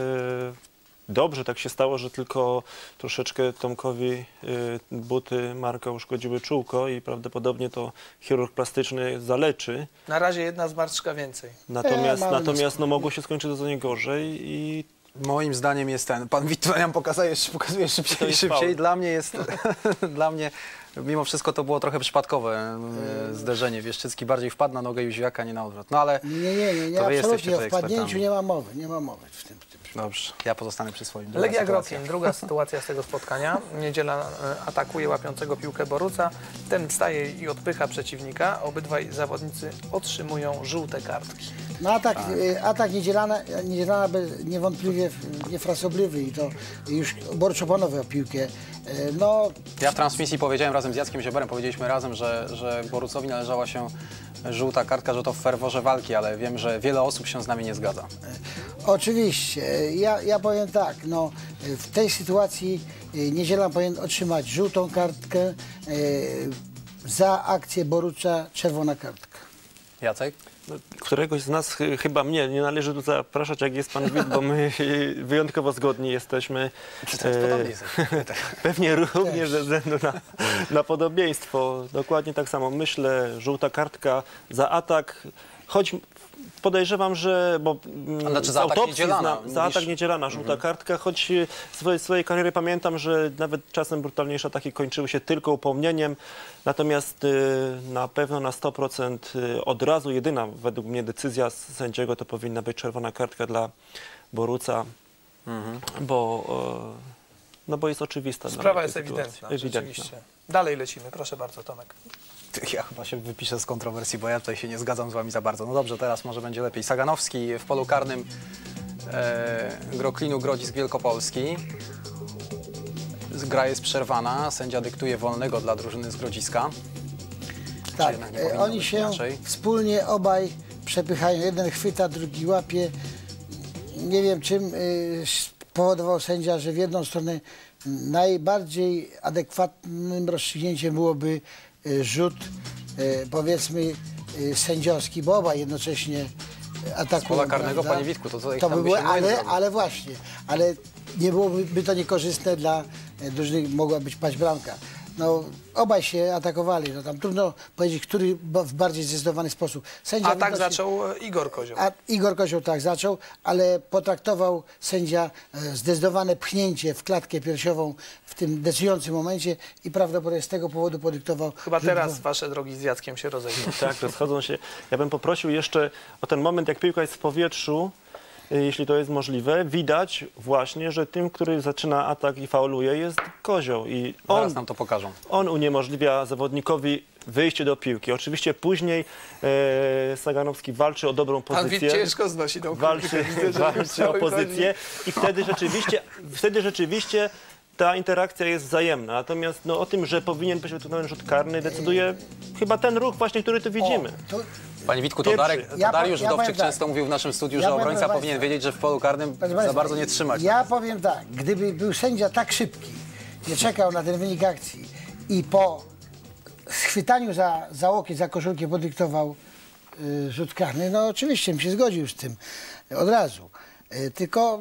Dobrze tak się stało, że tylko troszeczkę Tomkowi buty Marka uszkodziły czółko i prawdopodobnie to chirurg plastyczny zaleczy.
Na razie jedna zmarszczka więcej.
Natomiast no, mogło się skończyć zupełnie gorzej i
Moim zdaniem jest ten, pan Wittu nam pokazuje szybciej i szybciej. Dla mnie jest, dla mnie mimo wszystko to było trochę przypadkowe zderzenie. Wieszczycki bardziej wpadł na nogę Jóźwiaka, nie na odwrót. No ale
Nie,
to wy jesteście
absolutnie o
tutaj
wpadnięciu
ekspertami.
nie ma mowy w tym.
Dobrze, ja pozostanę przy swoim.
Legia Groklin, druga sytuacja z tego spotkania. Niedziela atakuje łapiącego piłkę Boruca. Ten wstaje i odpycha przeciwnika. Obydwaj zawodnicy otrzymują żółte kartki.
No atak Niedzielana niewątpliwie niefrasobliwy i to już Boruc opanował piłkę. No,
Ja w transmisji powiedziałem razem z Jackiem Zioberem, powiedzieliśmy razem, że Borucowi należała się żółta kartka, że to w ferworze walki, ale wiem, że wiele osób się z nami nie zgadza.
oczywiście, ja powiem tak, no, w tej sytuacji Niedzielan powinien otrzymać żółtą kartkę, za akcję Borucza czerwona kartka.
Jacek?
no, któregoś z nas, chyba mnie, nie należy tu zapraszać, jak jest pan Wit, bo my wyjątkowo zgodni jesteśmy. Pewnie również ze względu na podobieństwo. Dokładnie tak samo. Myślę, żółta kartka za atak, choć podejrzewam, że... Bo
znaczy za atak Niedzielana.
Za atak Niedzielana, żółta kartka, choć z swojej kariery pamiętam, że nawet czasem brutalniejsze ataki kończyły się tylko upomnieniem. Natomiast na pewno na 100% od razu jedyna według mnie decyzja sędziego to powinna być czerwona kartka dla Boruca, bo jest oczywista.
Sprawa jest ewidentna, rzeczywiście. Dalej lecimy, proszę bardzo, Tomek.
Ja chyba się wypiszę z kontrowersji, bo ja tutaj się nie zgadzam z wami za bardzo. No dobrze, teraz może będzie lepiej. Saganowski w polu karnym Groklinu Grodzisk Wielkopolski. Gra jest przerwana, sędzia dyktuje wolnego dla drużyny z Grodziska.
Tak, oni się wspólnie obaj przepychają. Jeden chwyta, drugi łapie. Nie wiem, czym spowodował sędzia, że w jedną stronę najbardziej adekwatnym rozstrzygnięciem byłoby rzut, powiedzmy, sędziowski, bo obaj jednocześnie atakują.
Z pola karnego,
prawda?
panie Witku, to
To by było, ale właśnie, ale nie byłoby to niekorzystne dla drużyny, mogła być paść bramka. No, obaj się atakowali, no tam trudno powiedzieć, który w bardziej zdecydowany sposób. Sędzia
A tak zaczął Igor Kozioł.
A Igor Kozioł tak zaczął, ale potraktował sędzia zdecydowane pchnięcie w klatkę piersiową w tym decydującym momencie i prawdopodobnie z tego powodu podyktował.
Chyba teraz wasze drogi z Jackiem się rozejdą.
Tak, rozchodzą się. Ja bym poprosił jeszcze o ten moment, jak piłka jest w powietrzu, jeśli to jest możliwe, widać właśnie, że tym, który zaczyna atak i fauluje, jest Kozioł. I
Zaraz nam to pokażą.
On uniemożliwia zawodnikowi wyjście do piłki. Oczywiście później Saganowski walczy o dobrą pozycję.
Pan ciężko znosi tą
walczy o pozycję i wtedy rzeczywiście ta interakcja jest wzajemna. Natomiast no, o tym, że powinien być wykonany rzut karny, decyduje chyba ten ruch właśnie, który tu widzimy.
Panie Witku, to Dariusz Wdowczyk często mówił w naszym studiu, że obrońca powinien wiedzieć, że w polu karnym za bardzo nie trzymać.
Ja powiem tak, gdyby był sędzia tak szybki, nie czekał na ten wynik akcji i po schwytaniu za łokieć, za koszulkę podyktował rzut karny, no oczywiście bym się zgodził z tym od razu. Tylko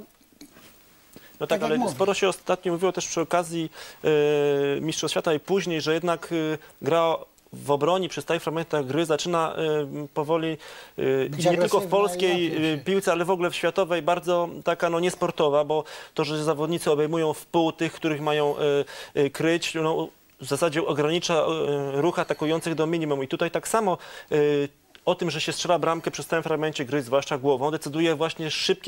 no tak, ale sporo się ostatnio mówiło też przy okazji Mistrzostw Świata i później, że jednak gra w obronie przy stałych fragmentach gry zaczyna powoli, nie tylko w polskiej piłce, ale w ogóle w światowej, bardzo taka no, niesportowa, bo to, że zawodnicy obejmują w pół tych, których mają kryć, no, w zasadzie ogranicza ruch atakujących do minimum. I tutaj tak samo o tym, że się strzela bramkę przy stałym fragmencie gry, zwłaszcza głową, decyduje właśnie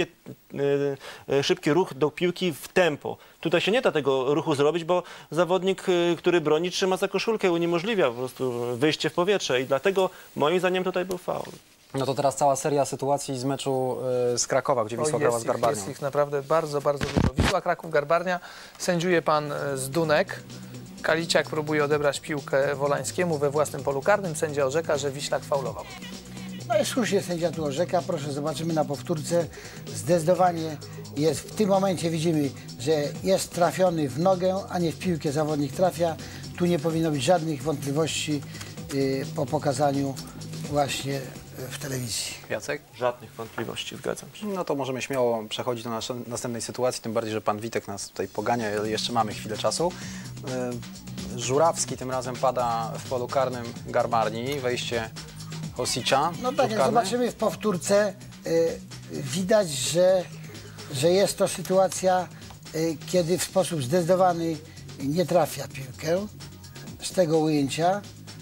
szybki ruch do piłki w tempo. Tutaj się nie da tego ruchu zrobić, bo zawodnik, który broni, trzyma za koszulkę, uniemożliwia po prostu wyjście w powietrze i dlatego moim zdaniem tutaj był faul.
No to teraz cała seria sytuacji z meczu z Krakowa, gdzie Wisła grała z Garbarnią.
Jest ich naprawdę bardzo, bardzo dużo. Wisła Kraków, Garbarnia, sędziuje pan Zdunek. Kaliciak próbuje odebrać piłkę Wolańskiemu we własnym polu karnym. Sędzia orzeka, że Wiślak faulował.
No i słusznie sędzia tu orzeka. Proszę, zobaczymy na powtórce. Zdecydowanie jest w tym momencie, widzimy, że jest trafiony w nogę, a nie w piłkę zawodnik trafia. Tu nie powinno być żadnych wątpliwości po pokazaniu właśnie w telewizji.
Jacek?
Żadnych wątpliwości, zgadzam się.
No to możemy śmiało przechodzić do następnej sytuacji, tym bardziej, że pan Witek nas tutaj pogania, jeszcze mamy chwilę czasu. Żurawski tym razem pada w polu karnym Garbarni, wejście Osicza.
No tak, jak zobaczymy w powtórce, widać, że jest to sytuacja, kiedy w sposób zdecydowany nie trafia piłkę z tego ujęcia.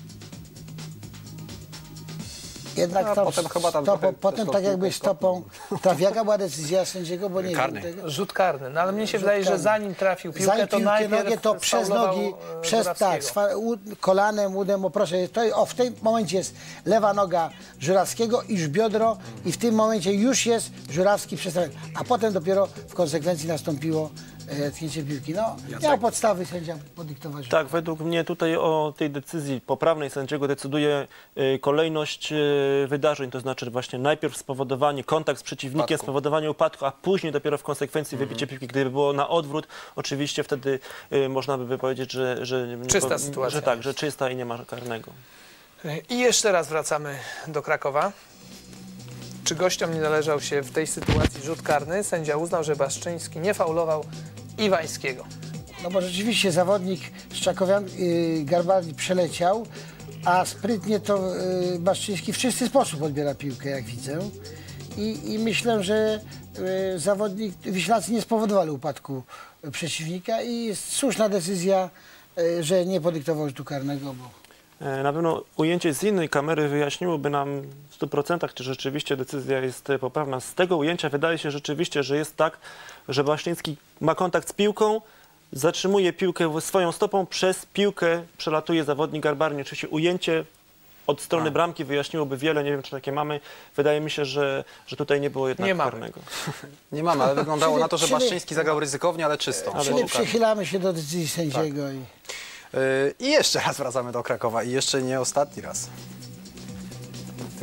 Jednak
no,
tam
potem chyba tam
potem tak jakby stopą trafia. Jaka była decyzja sędziego, bo nie
karny.
wiem tego.
Rzut karny, no ale mnie się wydaje, że zanim trafił piłkę, to najpierw
nogę, to przez nogi, przez tak, kolanem, udem, proszę, w tym momencie jest lewa noga Żurawskiego, iż biodro i w tym momencie już jest Żurawski przestawiony, a potem dopiero w konsekwencji nastąpiło tknięcie piłki. No, miał podstawy sędzia podyktować.
Tak, według mnie tutaj o tej decyzji poprawnej sędziego decyduje kolejność wydarzeń, to znaczy właśnie najpierw spowodowanie, kontakt z przeciwnikiem, spowodowanie upadku, a później dopiero w konsekwencji wybicie piłki. Gdyby było na odwrót, oczywiście wtedy można by powiedzieć, że
czysta sytuacja.
Że tak, że czysta i nie ma karnego.
I jeszcze raz wracamy do Krakowa. Czy gościom nie należał się w tej sytuacji rzut karny? Sędzia uznał, że Baszczyński nie faulował Iwańskiego.
No bo rzeczywiście zawodnik z Czakowian Garbarni przeleciał, a sprytnie to Baszczyński w czysty sposób odbiera piłkę, jak widzę. I myślę, że zawodnik, Wiślacy nie spowodowali upadku przeciwnika i jest słuszna decyzja, że nie podyktował rzutu karnego, bo...
Na pewno ujęcie z innej kamery wyjaśniłoby nam w 100%, czy rzeczywiście decyzja jest poprawna. Z tego ujęcia wydaje się rzeczywiście, że jest tak, że Baszczyński ma kontakt z piłką, zatrzymuje piłkę swoją stopą, przez piłkę przelatuje zawodnik Garbarni. Oczywiście ujęcie od strony bramki wyjaśniłoby wiele, nie wiem, czy takie mamy. Wydaje mi się, że tutaj nie było jednak karnego.
Nie mamy, ale wyglądało na to, że Baszczyński zagrał ryzykownie, ale czysto.
Czyli przychylamy się do decyzji sędziego. Tak.
I jeszcze raz wracamy do Krakowa i jeszcze nie ostatni raz.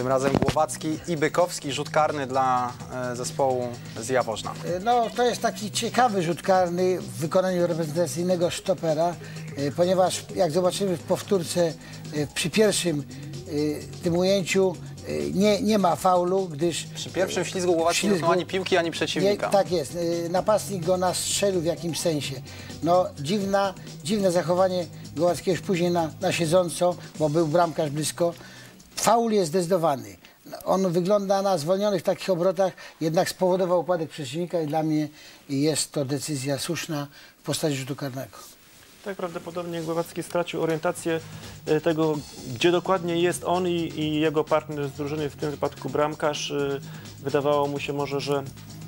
Tym razem Głowacki i Bykowski, rzut karny dla zespołu z Jaworzna.
No, to jest taki ciekawy rzut karny w wykonaniu reprezentacyjnego sztopera, ponieważ jak zobaczymy w powtórce przy pierwszym tym ujęciu nie ma faulu, gdyż...
Przy pierwszym ślizgu Głowacki nie dotknął ani piłki, ani przeciwnika.
Tak jest. Napastnik go nastrzelił w jakimś sensie. No, dziwne zachowanie Głowackiego już później na siedząco, bo był bramkarz blisko. Faul jest zdecydowany. On wygląda na zwolnionych takich obrotach, jednak spowodował upadek przeciwnika i dla mnie jest to decyzja słuszna w postaci rzutu karnego.
Tak, prawdopodobnie Głowacki stracił orientację tego, gdzie dokładnie jest on i jego partner z drużyny, w tym wypadku bramkarz. Wydawało mu się może, że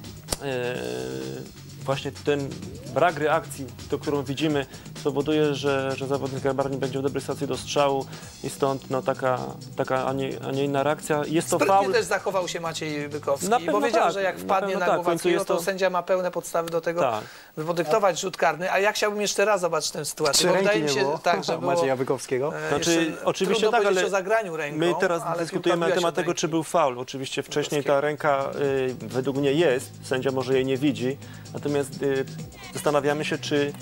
właśnie ten brak reakcji, którą widzimy, spowoduje, że zawodnik Garbarni będzie w dobrej sytuacji do strzału i stąd no, taka, a nie inna reakcja. Jest to
Sprytnie
faul.
też zachował się Maciej Bykowski,
Na pewno
bo wiedział,
tak,
że jak
na
wpadnie
pewno
na
tak.
Głowackiego, to
to
sędzia ma pełne podstawy do tego,
Tak.
by podyktować rzut karny. A ja chciałbym jeszcze raz zobaczyć tę sytuację.
Czy
Bo
ręki
wydaje mi
nie
się,
było?
tak, że było,
Macieja Bykowskiego?
Znaczy, oczywiście
trudno
tak,
powiedzieć
ale
o zagraniu ręką,
my teraz
ale
dyskutujemy na
piłka
temat
odbiła się
tego,
od
czy
ręki.
był faul. Oczywiście wcześniej ta ręka według mnie jest, sędzia może jej nie widzi, natomiast zastanawiamy się, czy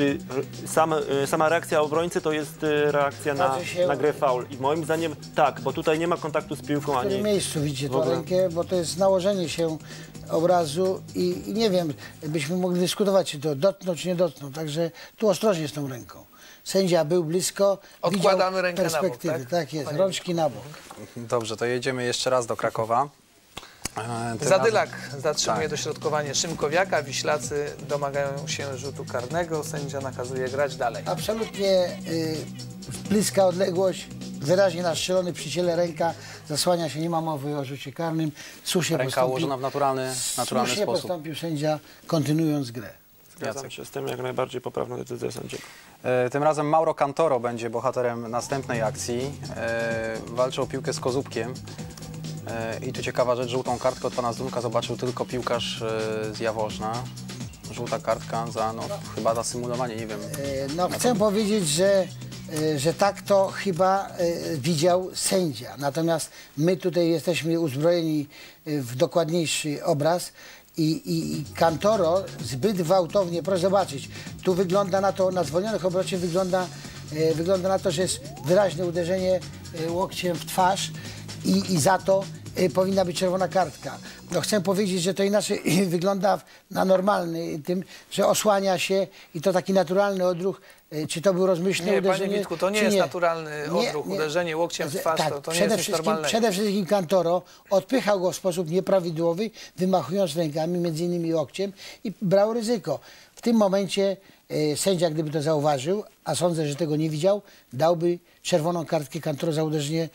sama reakcja obrońcy to jest reakcja na grę faul. I moim zdaniem tak, bo tutaj nie ma kontaktu z piłką
W
ani...
którym miejscu widzicie
w
tę
ogóle.
rękę, bo to jest nałożenie się obrazu i nie wiem, byśmy mogli dyskutować, czy to dotknął, czy nie dotknął. Także tu ostrożnie z tą ręką. Sędzia był blisko,
Odkładamy
widział
rękę na bok,
perspektywy.
tak?
Tak jest,
Panie
rączki na bok.
Dobrze, to jedziemy jeszcze raz do Krakowa. Tym
Zadylak
razem-
zatrzymuje
tak.
dośrodkowanie Szymkowiaka, Wiślacy domagają się rzutu karnego, sędzia nakazuje grać dalej.
Absolutnie bliska odległość, wyraźnie nastrzelony przy ciele ręka, zasłania się, nie ma mowy o rzucie karnym. Słusznie
Ręka ułożona w naturalny
słusznie
sposób.
postąpił sędzia, kontynuując grę.
Zgadzam się z tym, jak najbardziej poprawna decyzja sędziego.
Tym razem Mauro Cantoro będzie bohaterem następnej akcji. Walczy o piłkę z Kozubkiem. I tu ciekawa rzecz, żółtą kartkę od pana Zdunka zobaczył tylko piłkarz z Jaworzna. Żółta kartka za, chyba za symulowanie, nie wiem.
No, chcę powiedzieć, że tak to chyba widział sędzia. Natomiast my tutaj jesteśmy uzbrojeni w dokładniejszy obraz i Cantoro zbyt gwałtownie, proszę zobaczyć, tu wygląda na to, na zwolnionych obrocie wygląda na to, że jest wyraźne uderzenie łokciem w twarz i za to powinna być czerwona kartka. No, chcę powiedzieć, że to inaczej wygląda na normalny tym, że osłania się i to taki naturalny odruch. Czy to był rozmyślne
Nie,
uderzenie?
panie Witku, to nie
czy
jest naturalny odruch, uderzenie łokciem w twarz,
tak,
to nie jest nic normalnego.
przede wszystkim Cantoro odpychał go w sposób nieprawidłowy, wymachując rękami, między innymi łokciem i brał ryzyko. W tym momencie sędzia, gdyby to zauważył, a sądzę, że tego nie widział, dałby czerwoną kartkę Cantoro za uderzenie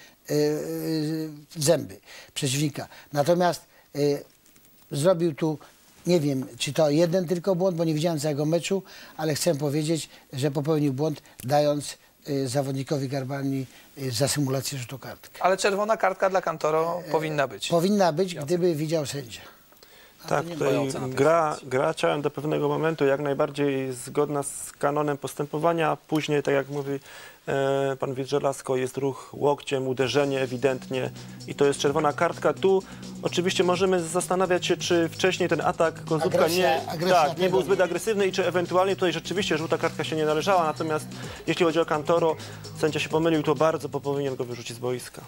w zęby przeciwnika. Natomiast zrobił tu, nie wiem, czy to jeden tylko błąd, bo nie widziałem całego meczu, ale chcę powiedzieć, że popełnił błąd, dając zawodnikowi Garbarni za symulację rzutu kartkę.
Ale czerwona kartka dla Cantoro powinna być.
Powinna być, gdyby widział sędzia.
Tak, tutaj gra ciałem do pewnego momentu jak najbardziej zgodna z kanonem postępowania. Później, tak jak mówi pan Widrzelasko, jest ruch łokciem, uderzenie ewidentnie i to jest czerwona kartka. Tu oczywiście możemy zastanawiać się, czy wcześniej ten atak Kozubka nie był zbyt agresywny i czy ewentualnie tutaj rzeczywiście żółta kartka się nie należała. Natomiast jeśli chodzi o Cantoro, sędzia się pomylił, to bardzo powinien go wyrzucić z boiska.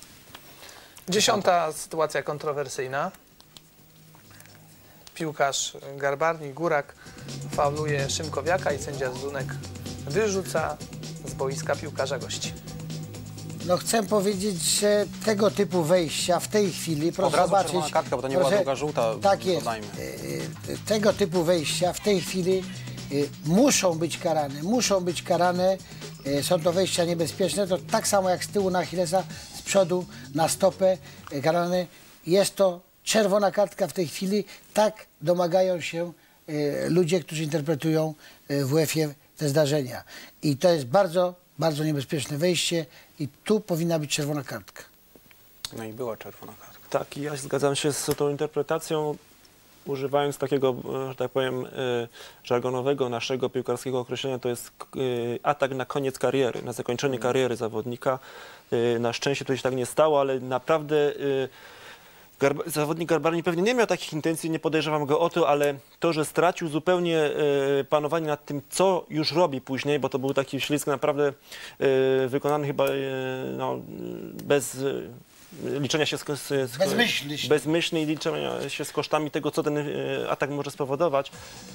10. sytuacja kontrowersyjna. Piłkarz Garbarni, Górak, fauluje Szymkowiaka i sędzia Zdunek wyrzuca z boiska piłkarza gości.
No, chcę powiedzieć, że tego typu wejścia w tej chwili, proszę
Od razu
zobaczyć...
czerwona kartka, bo to nie była druga żółta.
Tak jest.
Dodajmy.
Tego typu wejścia w tej chwili muszą być karane. Są to wejścia niebezpieczne. To tak samo jak z tyłu na Achillesa, z przodu na stopę karane. Jest to czerwona kartka w tej chwili. Tak domagają się ludzie, którzy interpretują w UEFA te zdarzenia. I to jest bardzo, bardzo niebezpieczne wejście i tu powinna być czerwona kartka.
No i była czerwona kartka.
Tak, i ja zgadzam się z tą interpretacją. używając takiego, że tak powiem, żargonowego naszego piłkarskiego określenia, to jest atak na koniec kariery, na zakończenie kariery zawodnika. Na szczęście to się tak nie stało, ale naprawdę zawodnik Garbarni pewnie nie miał takich intencji, nie podejrzewam go o to, ale to, że stracił zupełnie panowanie nad tym, co już robi później, bo to był taki ślizg naprawdę wykonany chyba no, bez liczenia się bezmyślny i liczenia się z kosztami tego, co ten atak może spowodować.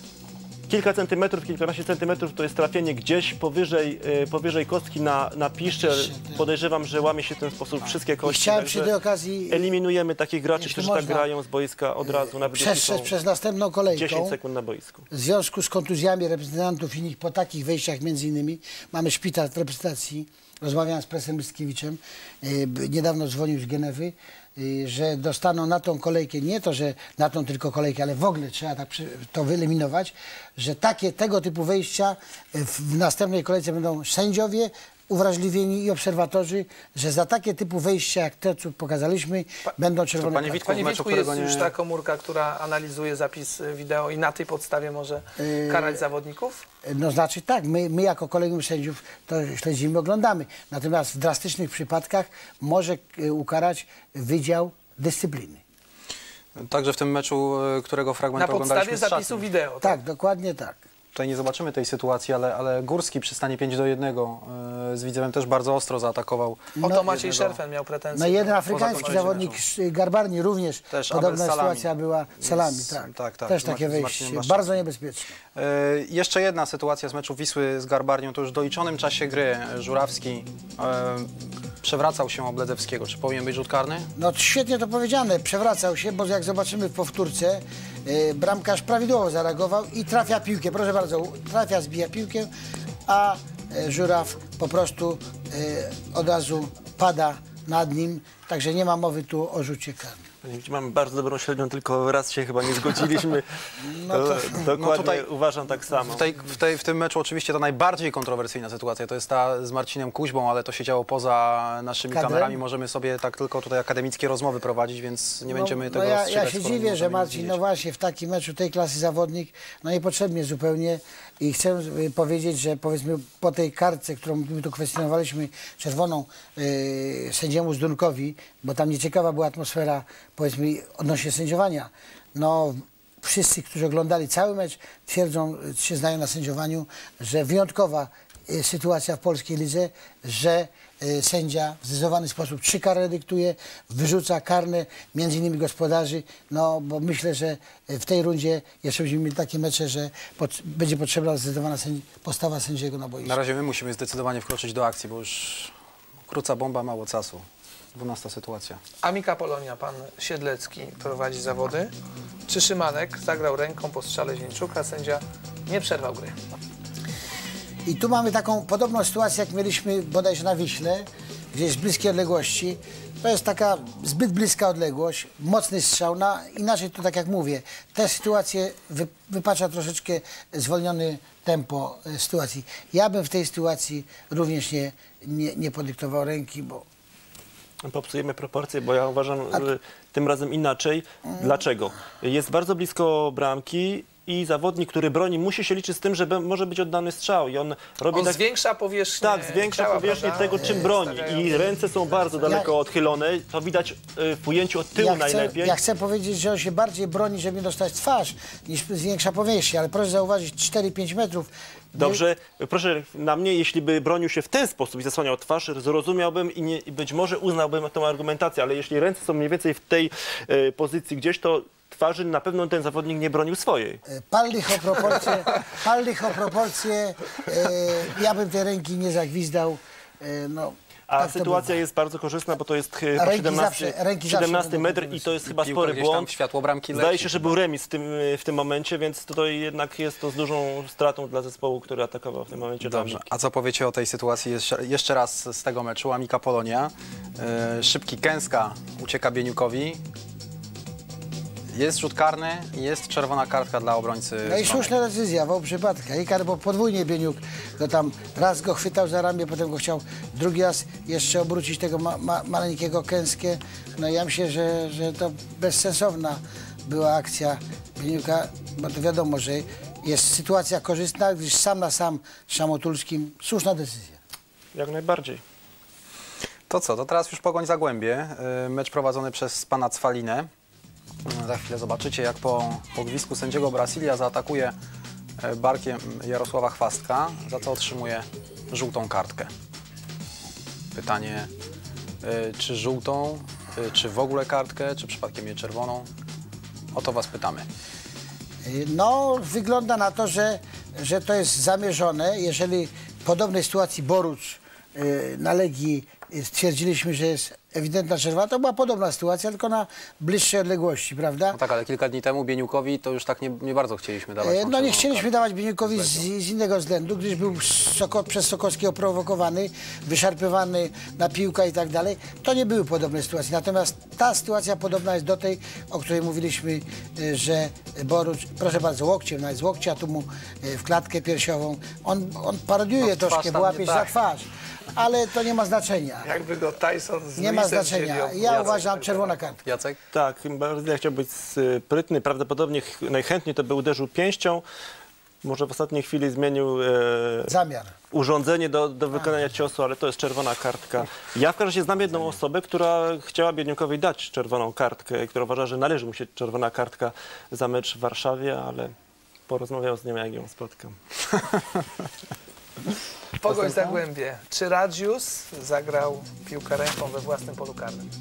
Kilka centymetrów, kilkanaście centymetrów to jest trafienie gdzieś powyżej kostki na piszczel. Podejrzewam, że łamie się w ten sposób wszystkie kości.
Chciałem przy tej okazji...
Eliminujemy takich graczy, którzy tak grają z boiska od razu.
Przestrzec przez następną kolejką.
10 sekund na boisku.
W związku z kontuzjami reprezentantów innych po takich wejściach między innymi mamy szpital w reprezentacji. Rozmawiałem z presem Myskiewiczem, niedawno dzwonił z Genewy, że dostaną na tą kolejkę, nie to, że na tą tylko kolejkę, ale w ogóle trzeba tak to wyeliminować, że tego typu wejścia w następnej kolejce będą sędziowie uwrażliwieni i obserwatorzy, że za takie typu wejścia, jak te, co pokazaliśmy, będą czerwone kartki.
Panie Witku, jest już ta komórka, która analizuje zapis wideo i na tej podstawie może karać zawodników?
No znaczy tak, my jako kolegium sędziów to śledzimy, oglądamy. Natomiast w drastycznych przypadkach może ukarać Wydział Dyscypliny.
Także w tym meczu, którego fragment
oglądaliśmy na podstawie zapisu wideo.
Tak, dokładnie tak.
Tutaj nie zobaczymy tej sytuacji, ale Górski przy stanie 5-1 z Widzewem też bardzo ostro zaatakował.
Oto Maciej Szerfen miał pretensje.
No jeden afrykański zawodnik Garbarni również też podobna sytuacja była Salami. Tak. Też takie wejście, bardzo niebezpieczne.
Jeszcze jedna sytuacja z meczu Wisły z Garbarnią, to już w doliczonym czasie gry Żurawski przewracał się o Bledewskiego. Czy powinien być rzut karny?
No świetnie to powiedziane, przewracał się, bo jak zobaczymy w powtórce, bramkarz prawidłowo zareagował i trafia piłkę. Proszę bardzo, zbija piłkę, a Żuraw po prostu od razu pada nad nim, także nie ma mowy tu o rzucie karnym.
Mamy bardzo dobrą średnią, tylko raz się chyba nie zgodziliśmy. Dokładnie tutaj, uważam tak samo.
W tym meczu oczywiście ta najbardziej kontrowersyjna sytuacja to jest ta z Marcinem Kuźbą, ale to się działo poza naszymi kamerami. Możemy sobie tak tylko tutaj akademickie rozmowy prowadzić, więc nie będziemy tego rozstrzygać.
Ja się dziwię, że Marcin, no właśnie w takim meczu tej klasy zawodnik, no niepotrzebnie zupełnie. I chcę powiedzieć, że powiedzmy po tej kartce, którą my tu kwestionowaliśmy, czerwoną sędziemu Zdunkowi, bo tam nieciekawa była atmosfera, powiedzmy, odnośnie sędziowania. No, wszyscy, którzy oglądali cały mecz, twierdzą, się znają na sędziowaniu, że wyjątkowa sytuacja w polskiej lidze, że sędzia w zdecydowany sposób 3 kary dyktuje, wyrzuca karne, między innymi gospodarzy, no bo myślę, że w tej rundzie jeszcze będziemy mieli takie mecze, że będzie potrzebna zdecydowana postawa sędziego na boisku.
Na razie my musimy zdecydowanie wkroczyć do akcji, bo już króca bomba, mało czasu. 12 sytuacja.
Amika Polonia, pan Siedlecki prowadzi zawody. Czy Szymanek zagrał ręką po strzale Zieńczuka, sędzia nie przerwał gry.
I tu mamy taką podobną sytuację, jak mieliśmy bodajże na Wiśle, gdzieś z bliskiej odległości. To jest taka zbyt bliska odległość, mocny strzał. Inaczej to tak jak mówię, te sytuacje wypacza troszeczkę zwolnione tempo sytuacji. Ja bym w tej sytuacji również nie podyktował ręki, bo...
Popsujemy proporcje, bo ja uważam tym razem inaczej. Dlaczego? Jest bardzo blisko bramki i zawodnik, który broni, musi się liczyć z tym, że może być oddany strzał. I on robi
zwiększa powierzchnię.
Tak, zwiększa powierzchnię tego, czym broni. I ręce są bardzo daleko odchylone. To widać w ujęciu od tyłu najlepiej.
Ja chcę powiedzieć, że on się bardziej broni, żeby dostać twarz, niż zwiększa powierzchnię. Ale proszę zauważyć, 4-5 metrów.
Dobrze, proszę na mnie, jeśli by bronił się w ten sposób i zasłaniał twarz, zrozumiałbym i być może uznałbym tę argumentację, ale jeśli ręce są mniej więcej w tej pozycji gdzieś, to twarzy na pewno ten zawodnik nie bronił swojej.
Pal licho proporcje, ja bym tej ręki nie zagwizdał.
A tak sytuacja jest bardzo korzystna, bo to jest chyba 17 metr i to jest chyba spory błąd. Zdaje się, że był remis w tym momencie, więc tutaj jednak jest to z dużą stratą dla zespołu, który atakował w tym momencie.
Dobrze. A co powiecie o tej sytuacji jeszcze raz z tego meczu? Amika Polonia. Szybki Kęska ucieka Bieniukowi. Jest rzut karny i jest czerwona kartka dla obrońcy.
No i słuszna decyzja w obu przypadkach. Bo podwójnie Bieniuk go tam raz go chwytał za ramię, potem go chciał drugi raz jeszcze obrócić tego maleńkiego Kęskę. No ja myślę, że to bezsensowna była akcja Bieniuka, bo to wiadomo, że jest sytuacja korzystna, gdyż sam na sam z Szamotulskim słuszna decyzja.
Jak najbardziej.
To co, to teraz już Pogoń Zagłębie, mecz prowadzony przez pana Cwalinę. Za chwilę zobaczycie, jak po gwizdku sędziego Brasilia zaatakuje barkiem Jarosława Chwastka, za co otrzymuje żółtą kartkę. Pytanie, czy żółtą, czy w ogóle kartkę, czy przypadkiem nie czerwoną? O to was pytamy.
No, wygląda na to, że to jest zamierzone. Jeżeli w podobnej sytuacji Borucz na Legii stwierdziliśmy, że jest ewidentna czerwona, to była podobna sytuacja, tylko na bliższej odległości, prawda?
No tak, ale kilka dni temu Bieniukowi to już tak nie bardzo chcieliśmy dawać.
No nie chcieliśmy dawać Bieniukowi z innego względu, gdyż był przez Sokowskiego prowokowany, wyszarpywany na piłkę i tak dalej. To nie były podobne sytuacje. Natomiast ta sytuacja podobna jest do tej, o której mówiliśmy, że Borucz, proszę bardzo, łokciem, nawet z łokcia, tu mu w klatkę piersiową. On parodiuje troszkę, bo łapie się za twarz. Ale to nie ma znaczenia.
Jakby go Tyson z
Nie ma znaczenia. Ja uważam czerwona kartka.
Jacek?
Tak, Brazylia chciał być sprytny, prawdopodobnie najchętniej to by uderzył pięścią. Może w ostatniej chwili zmienił
zamiar.
Urządzenie do wykonania ciosu, ale to jest czerwona kartka. Ja w każdym razie znam jedną osobę, która chciała Biedniukowi dać czerwoną kartkę, która uważa, że należy mu się czerwona kartka za mecz w Warszawie, ale porozmawiał z nią, jak ją spotkam.
Pogoń Zagłębie. Czy Radzius zagrał piłkę ręką we własnym polu karnym?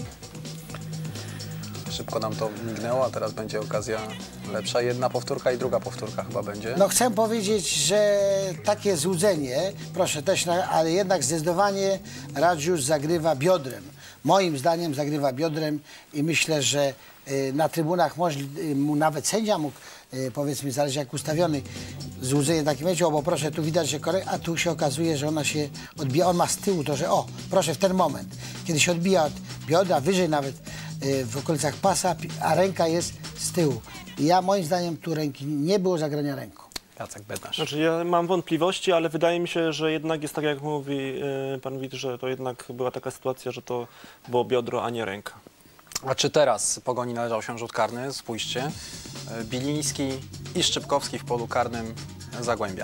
Szybko nam to mignęło, a teraz będzie okazja lepsza. Jedna powtórka i druga powtórka chyba będzie.
No chcę powiedzieć, że takie złudzenie, proszę też, ale jednak zdecydowanie Radzius zagrywa biodrem. Moim zdaniem zagrywa biodrem i myślę, że na trybunach nawet sędzia mógł, powiedzmy, zależy jak ustawiony, złudzenie takim meczu, bo proszę, tu widać, że a tu się okazuje, że ona się odbija, on ma z tyłu to, że proszę, w ten moment, kiedy się odbija od biodra, wyżej nawet w okolicach pasa, a ręka jest z tyłu. I moim zdaniem tu ręki nie było zagrania ręką.
Jacek Bednarz.
Znaczy ja mam wątpliwości, ale wydaje mi się, że jednak jest tak, jak mówi pan Wit, że to jednak była taka sytuacja, że to było biodro, a nie ręka.
A czy teraz Pogoni należał się rzut karny? Spójrzcie. Biliński i Szczypkowski w polu karnym Zagłębia.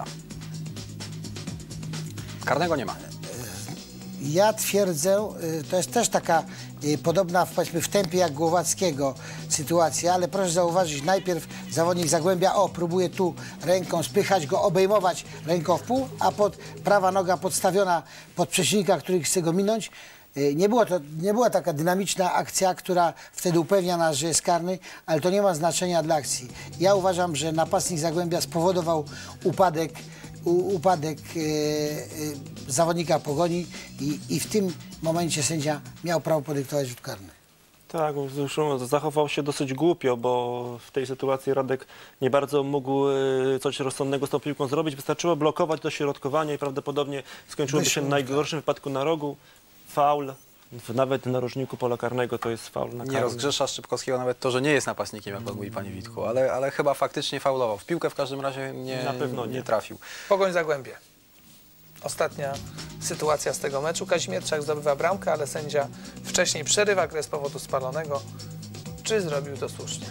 Karnego nie ma.
Ja twierdzę, to jest też taka podobna, powiedzmy, w tempie jak Głowackiego sytuacja, ale proszę zauważyć, najpierw zawodnik Zagłębia, próbuje tu ręką spychać go, obejmować ręką w pół, a prawa noga podstawiona pod przeciwnika, który chce go minąć. Nie była taka dynamiczna akcja, która wtedy upewnia nas, że jest karny, ale to nie ma znaczenia dla akcji. Ja uważam, że napastnik Zagłębia spowodował upadek zawodnika Pogoni i w tym momencie sędzia miał prawo podyktować rzut karny.
Tak, zresztą zachował się dosyć głupio, bo w tej sytuacji Radek nie bardzo mógł coś rozsądnego z tą piłką zrobić. Wystarczyło blokować dośrodkowanie i prawdopodobnie skończyłoby się w najgorszym wypadku na rogu. Faul, nawet na rożniku pola karnego to jest faul na karnym.
Nie rozgrzesza Szczypkowskiego nawet to, że nie jest napastnikiem, jak pan mówi, panie Witku, ale chyba faktycznie faulował. W piłkę w każdym razie
na pewno
nie trafił.
Pogoń Zagłębie. Ostatnia sytuacja z tego meczu. Kazimierczak zdobywa bramkę, ale sędzia wcześniej przerywa grę z powodu spalonego. Czy zrobił to słusznie?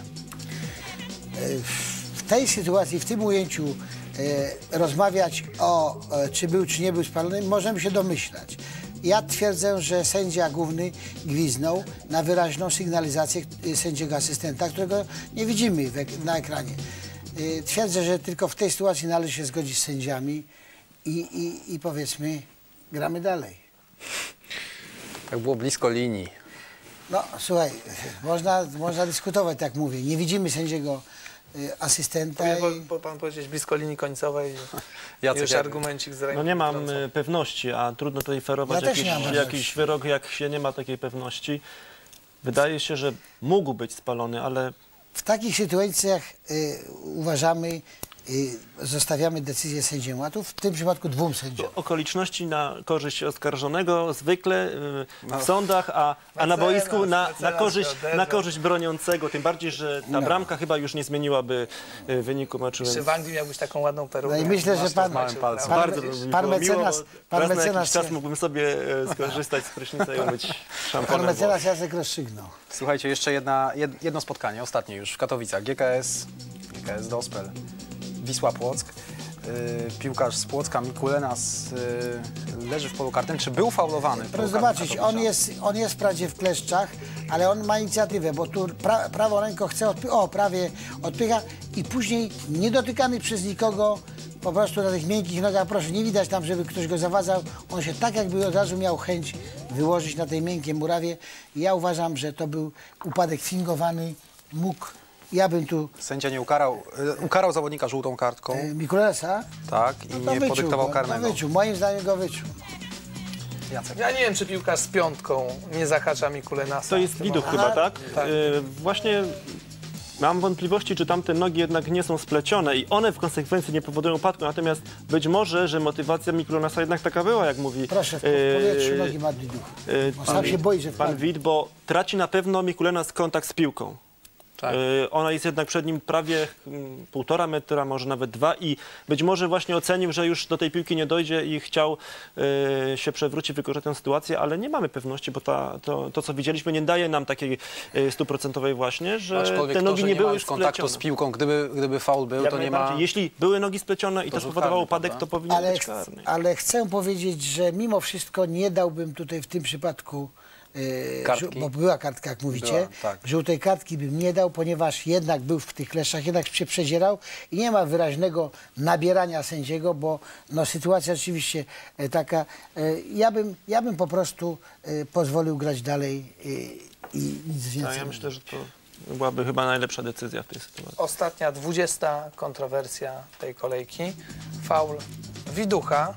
W tej sytuacji, w tym ujęciu rozmawiać czy był, czy nie był spalony, możemy się domyślać. Ja twierdzę, że sędzia główny gwizdnął na wyraźną sygnalizację sędziego asystenta, którego nie widzimy na ekranie. Twierdzę, że tylko w tej sytuacji należy się zgodzić z sędziami i powiedzmy, gramy dalej.
Tak było blisko linii.
No słuchaj, można dyskutować, tak mówię. Nie widzimy sędziego asystenta.
Bo pan powiedzieć blisko linii końcowej
Jacek,
już argumencik z ręki.
No nie mam pewności, a trudno tutaj ferować jakiś wyrok, jak się nie ma takiej pewności. Wydaje się, że mógł być spalony, ale...
W takich sytuacjach uważamy, zostawiamy decyzję sędziemu, a tu w tym przypadku 2 sędziom.
Okoliczności na korzyść oskarżonego zwykle w sądach, a na boisku na korzyść broniącego, tym bardziej, że ta bramka chyba już nie zmieniłaby wyniku meczu.
Jeszcze w Anglii miałbyś taką ładną perukę.
No i myślę, że pan mecenas
czas mógłbym sobie skorzystać z prysznica i umyć szamponem.
Pan mecenas Jacek rozstrzygnął.
Słuchajcie, jeszcze jedno spotkanie, ostatnie już w Katowicach. GKS Dospel, Wisła Płock. Piłkarz z Płocka, Mikulenas, leży w polu karnym. Czy był faulowany?
Proszę zobaczyć, on jest wprawdzie w kleszczach, ale on ma inicjatywę, bo tu prawą ręką chce prawie odpycha i później niedotykany przez nikogo, po prostu na tych miękkich nogach, proszę, nie widać tam, żeby ktoś go zawadzał. On się tak jakby od razu miał chęć wyłożyć na tej miękkiej murawie. I ja uważam, że to był upadek fingowany, mógł. Ja bym tu...
Sędzia nie ukarał zawodnika żółtą kartką.
Mikulenasa?
Tak, i nie podyktował karnego.
Wyczuł, moim zdaniem go wyczuł.
Jacek.
Ja nie wiem, czy piłkarz z piątką nie zahacza Mikulenasa.
To jest widok chyba, tak?
Tak.
Właśnie mam wątpliwości, czy tamte nogi jednak nie są splecione i one w konsekwencji nie powodują upadku, natomiast być może, że motywacja Mikulenasa jednak taka była, jak mówi
Proszę, w powietrzu nogi ma duch. Sam się boi, że
pan Wit, bo traci na pewno Mikulenas kontakt z piłką. Tak. Ona jest jednak przed nim prawie 1,5 metra, może nawet 2 i być może właśnie ocenił, że już do tej piłki nie dojdzie i chciał się przewrócić, wykorzystać tę sytuację, ale nie mamy pewności, bo to co widzieliśmy, nie daje nam takiej 100% właśnie, że te nogi nie były
już kontaktu z piłką. Gdyby faul był, to nie ma...
Jeśli były nogi splecione i to spowodowało upadek, to powinien być karny.
Ale chcę powiedzieć, że mimo wszystko nie dałbym tutaj w tym przypadku bo była kartka, jak mówicie,
tak.
Żółtej kartki bym nie dał, ponieważ jednak był w tych kleszczach, jednak się przedzierał i nie ma wyraźnego nabierania sędziego, bo no, sytuacja oczywiście taka, ja bym po prostu pozwolił grać dalej i nic więcej.
Ja myślę, że to byłaby chyba najlepsza decyzja w tej sytuacji.
Ostatnia, 20. kontrowersja tej kolejki. Faul Widucha.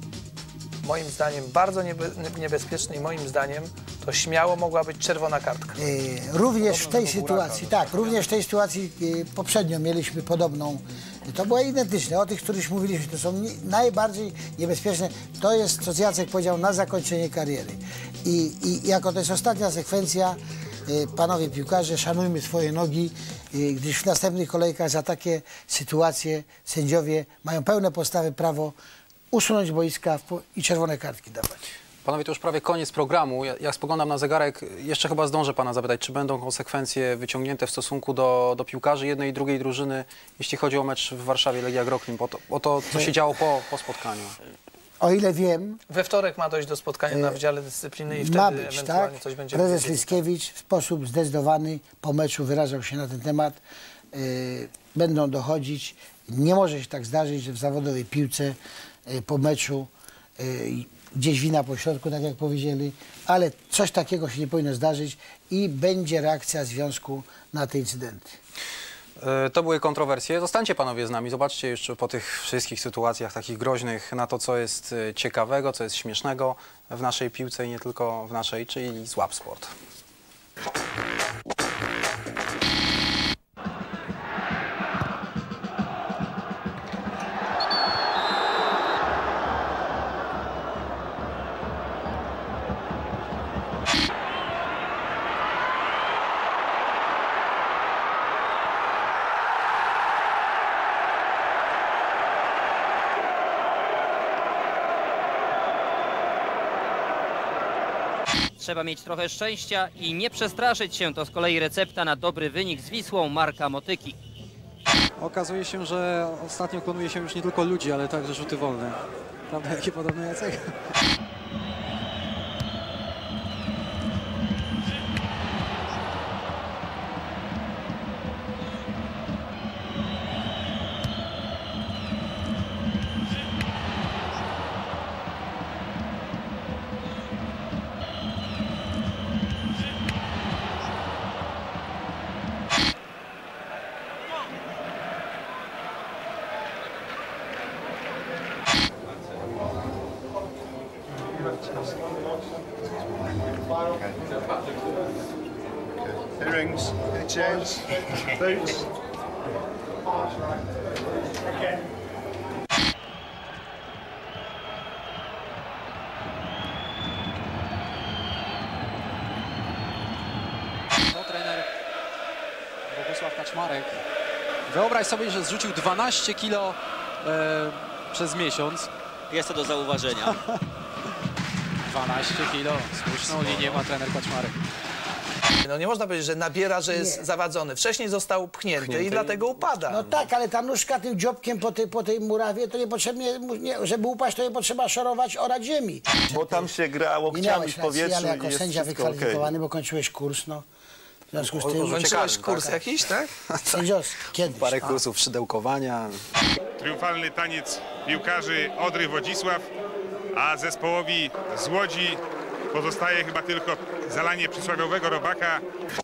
Moim zdaniem bardzo niebezpieczny i moim zdaniem to śmiało mogła być czerwona kartka.
Również w tej sytuacji, tak, również w tej sytuacji poprzednio mieliśmy podobną. To była identyczne. O tych, których mówiliśmy, to są najbardziej niebezpieczne. To jest, co Jacek powiedział, na zakończenie kariery. I jako to jest ostatnia sekwencja, panowie piłkarze, szanujmy swoje nogi, gdyż w następnych kolejkach za takie sytuacje sędziowie mają pełne podstawy prawo usunąć boiska i czerwone kartki dawać.
Panowie, to już prawie koniec programu. Jak spoglądam na zegarek, jeszcze chyba zdążę pana zapytać, czy będą konsekwencje wyciągnięte w stosunku do piłkarzy jednej i drugiej drużyny, jeśli chodzi o mecz w Warszawie Legia Groklin, o to, co się działo po spotkaniu.
O ile wiem...
We wtorek ma dojść do spotkania na Wydziale Dyscypliny i wtedy
ma być,
ewentualnie
tak?
coś będzie...
Prezes Liskiewicz w sposób zdecydowany po meczu wyrażał się na ten temat. Będą dochodzić. Nie może się tak zdarzyć, że w zawodowej piłce po meczu gdzieś wina po środku, tak jak powiedzieli, ale coś takiego się nie powinno zdarzyć i będzie reakcja związku na te incydenty.
To były kontrowersje. Zostańcie panowie z nami, zobaczcie jeszcze po tych wszystkich sytuacjach takich groźnych na to, co jest ciekawego, co jest śmiesznego w naszej piłce i nie tylko w naszej, czyli Złap Sport.
Trzeba mieć trochę szczęścia i nie przestraszyć się. To z kolei recepta na dobry wynik z Wisłą Marka Motyki.
Okazuje się, że ostatnio klonuje się już nie tylko ludzi, ale także rzuty wolne. Prawda, jakie podobne Jacek?
Earrings, chains, boots.
To trener Bogusław Kaczmarek. Wyobraź sobie, że zrzucił 12 kilo przez miesiąc.
Jest to do zauważenia.
12 kilo. Słuszną linię ma trener Kaczmarek.
No nie można powiedzieć, że nabiera, że jest zawadzony. Wcześniej został pchnięty i dlatego upada.
No tak, ale ta nóżka tym dziobkiem po tej murawie, to niepotrzebnie, żeby upaść, to nie potrzeba szorować, orać ziemi.
Bo tam się gra łokciami w powietrzu
ale jako
i jest
sędzia wykwalifikowany,
okay.
bo kończyłeś kurs, no. W związku z tym...
Kończyłeś kurs jakiś, tak?
Sędziowski, kiedyś.
Parę kursów szydełkowania.
Triumfalny taniec piłkarzy Odry Wodzisław, a zespołowi z Łodzi pozostaje chyba tylko zalanie przysłowiowego robaka.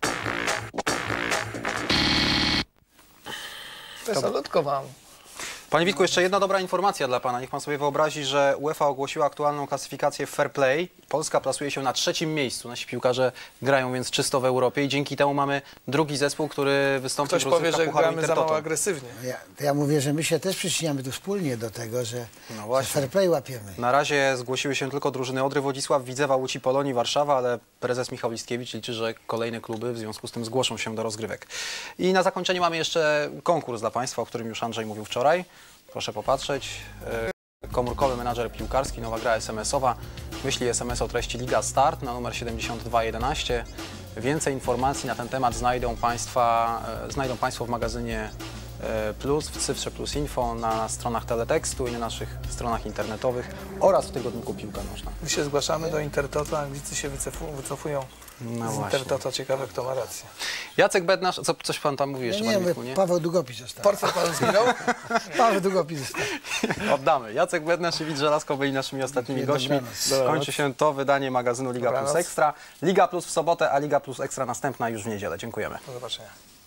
Wesolutko wam.
Panie Witku, jeszcze jedna dobra informacja dla Pana. Niech Pan sobie wyobrazi, że UEFA ogłosiła aktualną klasyfikację Fair Play. Polska plasuje się na 3. miejscu. Nasi piłkarze grają więc czysto w Europie i dzięki temu mamy drugi zespół, który wystąpi
Ktoś
w rozgrywkach
powie, że
Pucharu
gramy za
Intertoto.
mało agresywnie.
Ja mówię, że my się też przyczyniamy tu wspólnie do tego, że fair play łapiemy.
Na razie zgłosiły się tylko drużyny Odry Wodzisław, Widzewa, Łódź i Polonii, Warszawa, ale prezes Michał Listkiewicz liczy, że kolejne kluby w związku z tym zgłoszą się do rozgrywek. I na zakończenie mamy jeszcze konkurs dla Państwa, o którym już Andrzej mówił wczoraj. Proszę popatrzeć. Komórkowy menadżer piłkarski, nowa gra SMS-owa. Wyślij SMS o treści Liga Start na numer 7211. Więcej informacji na ten temat znajdą Państwo w magazynie Plus, w cyfrze Plus Info, na stronach teletekstu i na naszych stronach internetowych oraz w tygodniku Piłka Nożna.
My się zgłaszamy do Intertoto, Anglicy się wycofują z Intertoto. Ciekawe, kto ma rację.
Jacek Bednarz, coś Pan tam mówi jeszcze?
Nie,
nie?
Paweł Długopis został.
Portfel Pan zginął?
Paweł Długopis został.
Oddamy. Jacek Bednarz i Wit Żelazko byli naszymi ostatnimi gośćmi. Kończy się to wydanie magazynu Liga Plus Ekstra. Liga Plus w sobotę, a Liga Plus Ekstra następna już w niedzielę. Dziękujemy.
Do zobaczenia.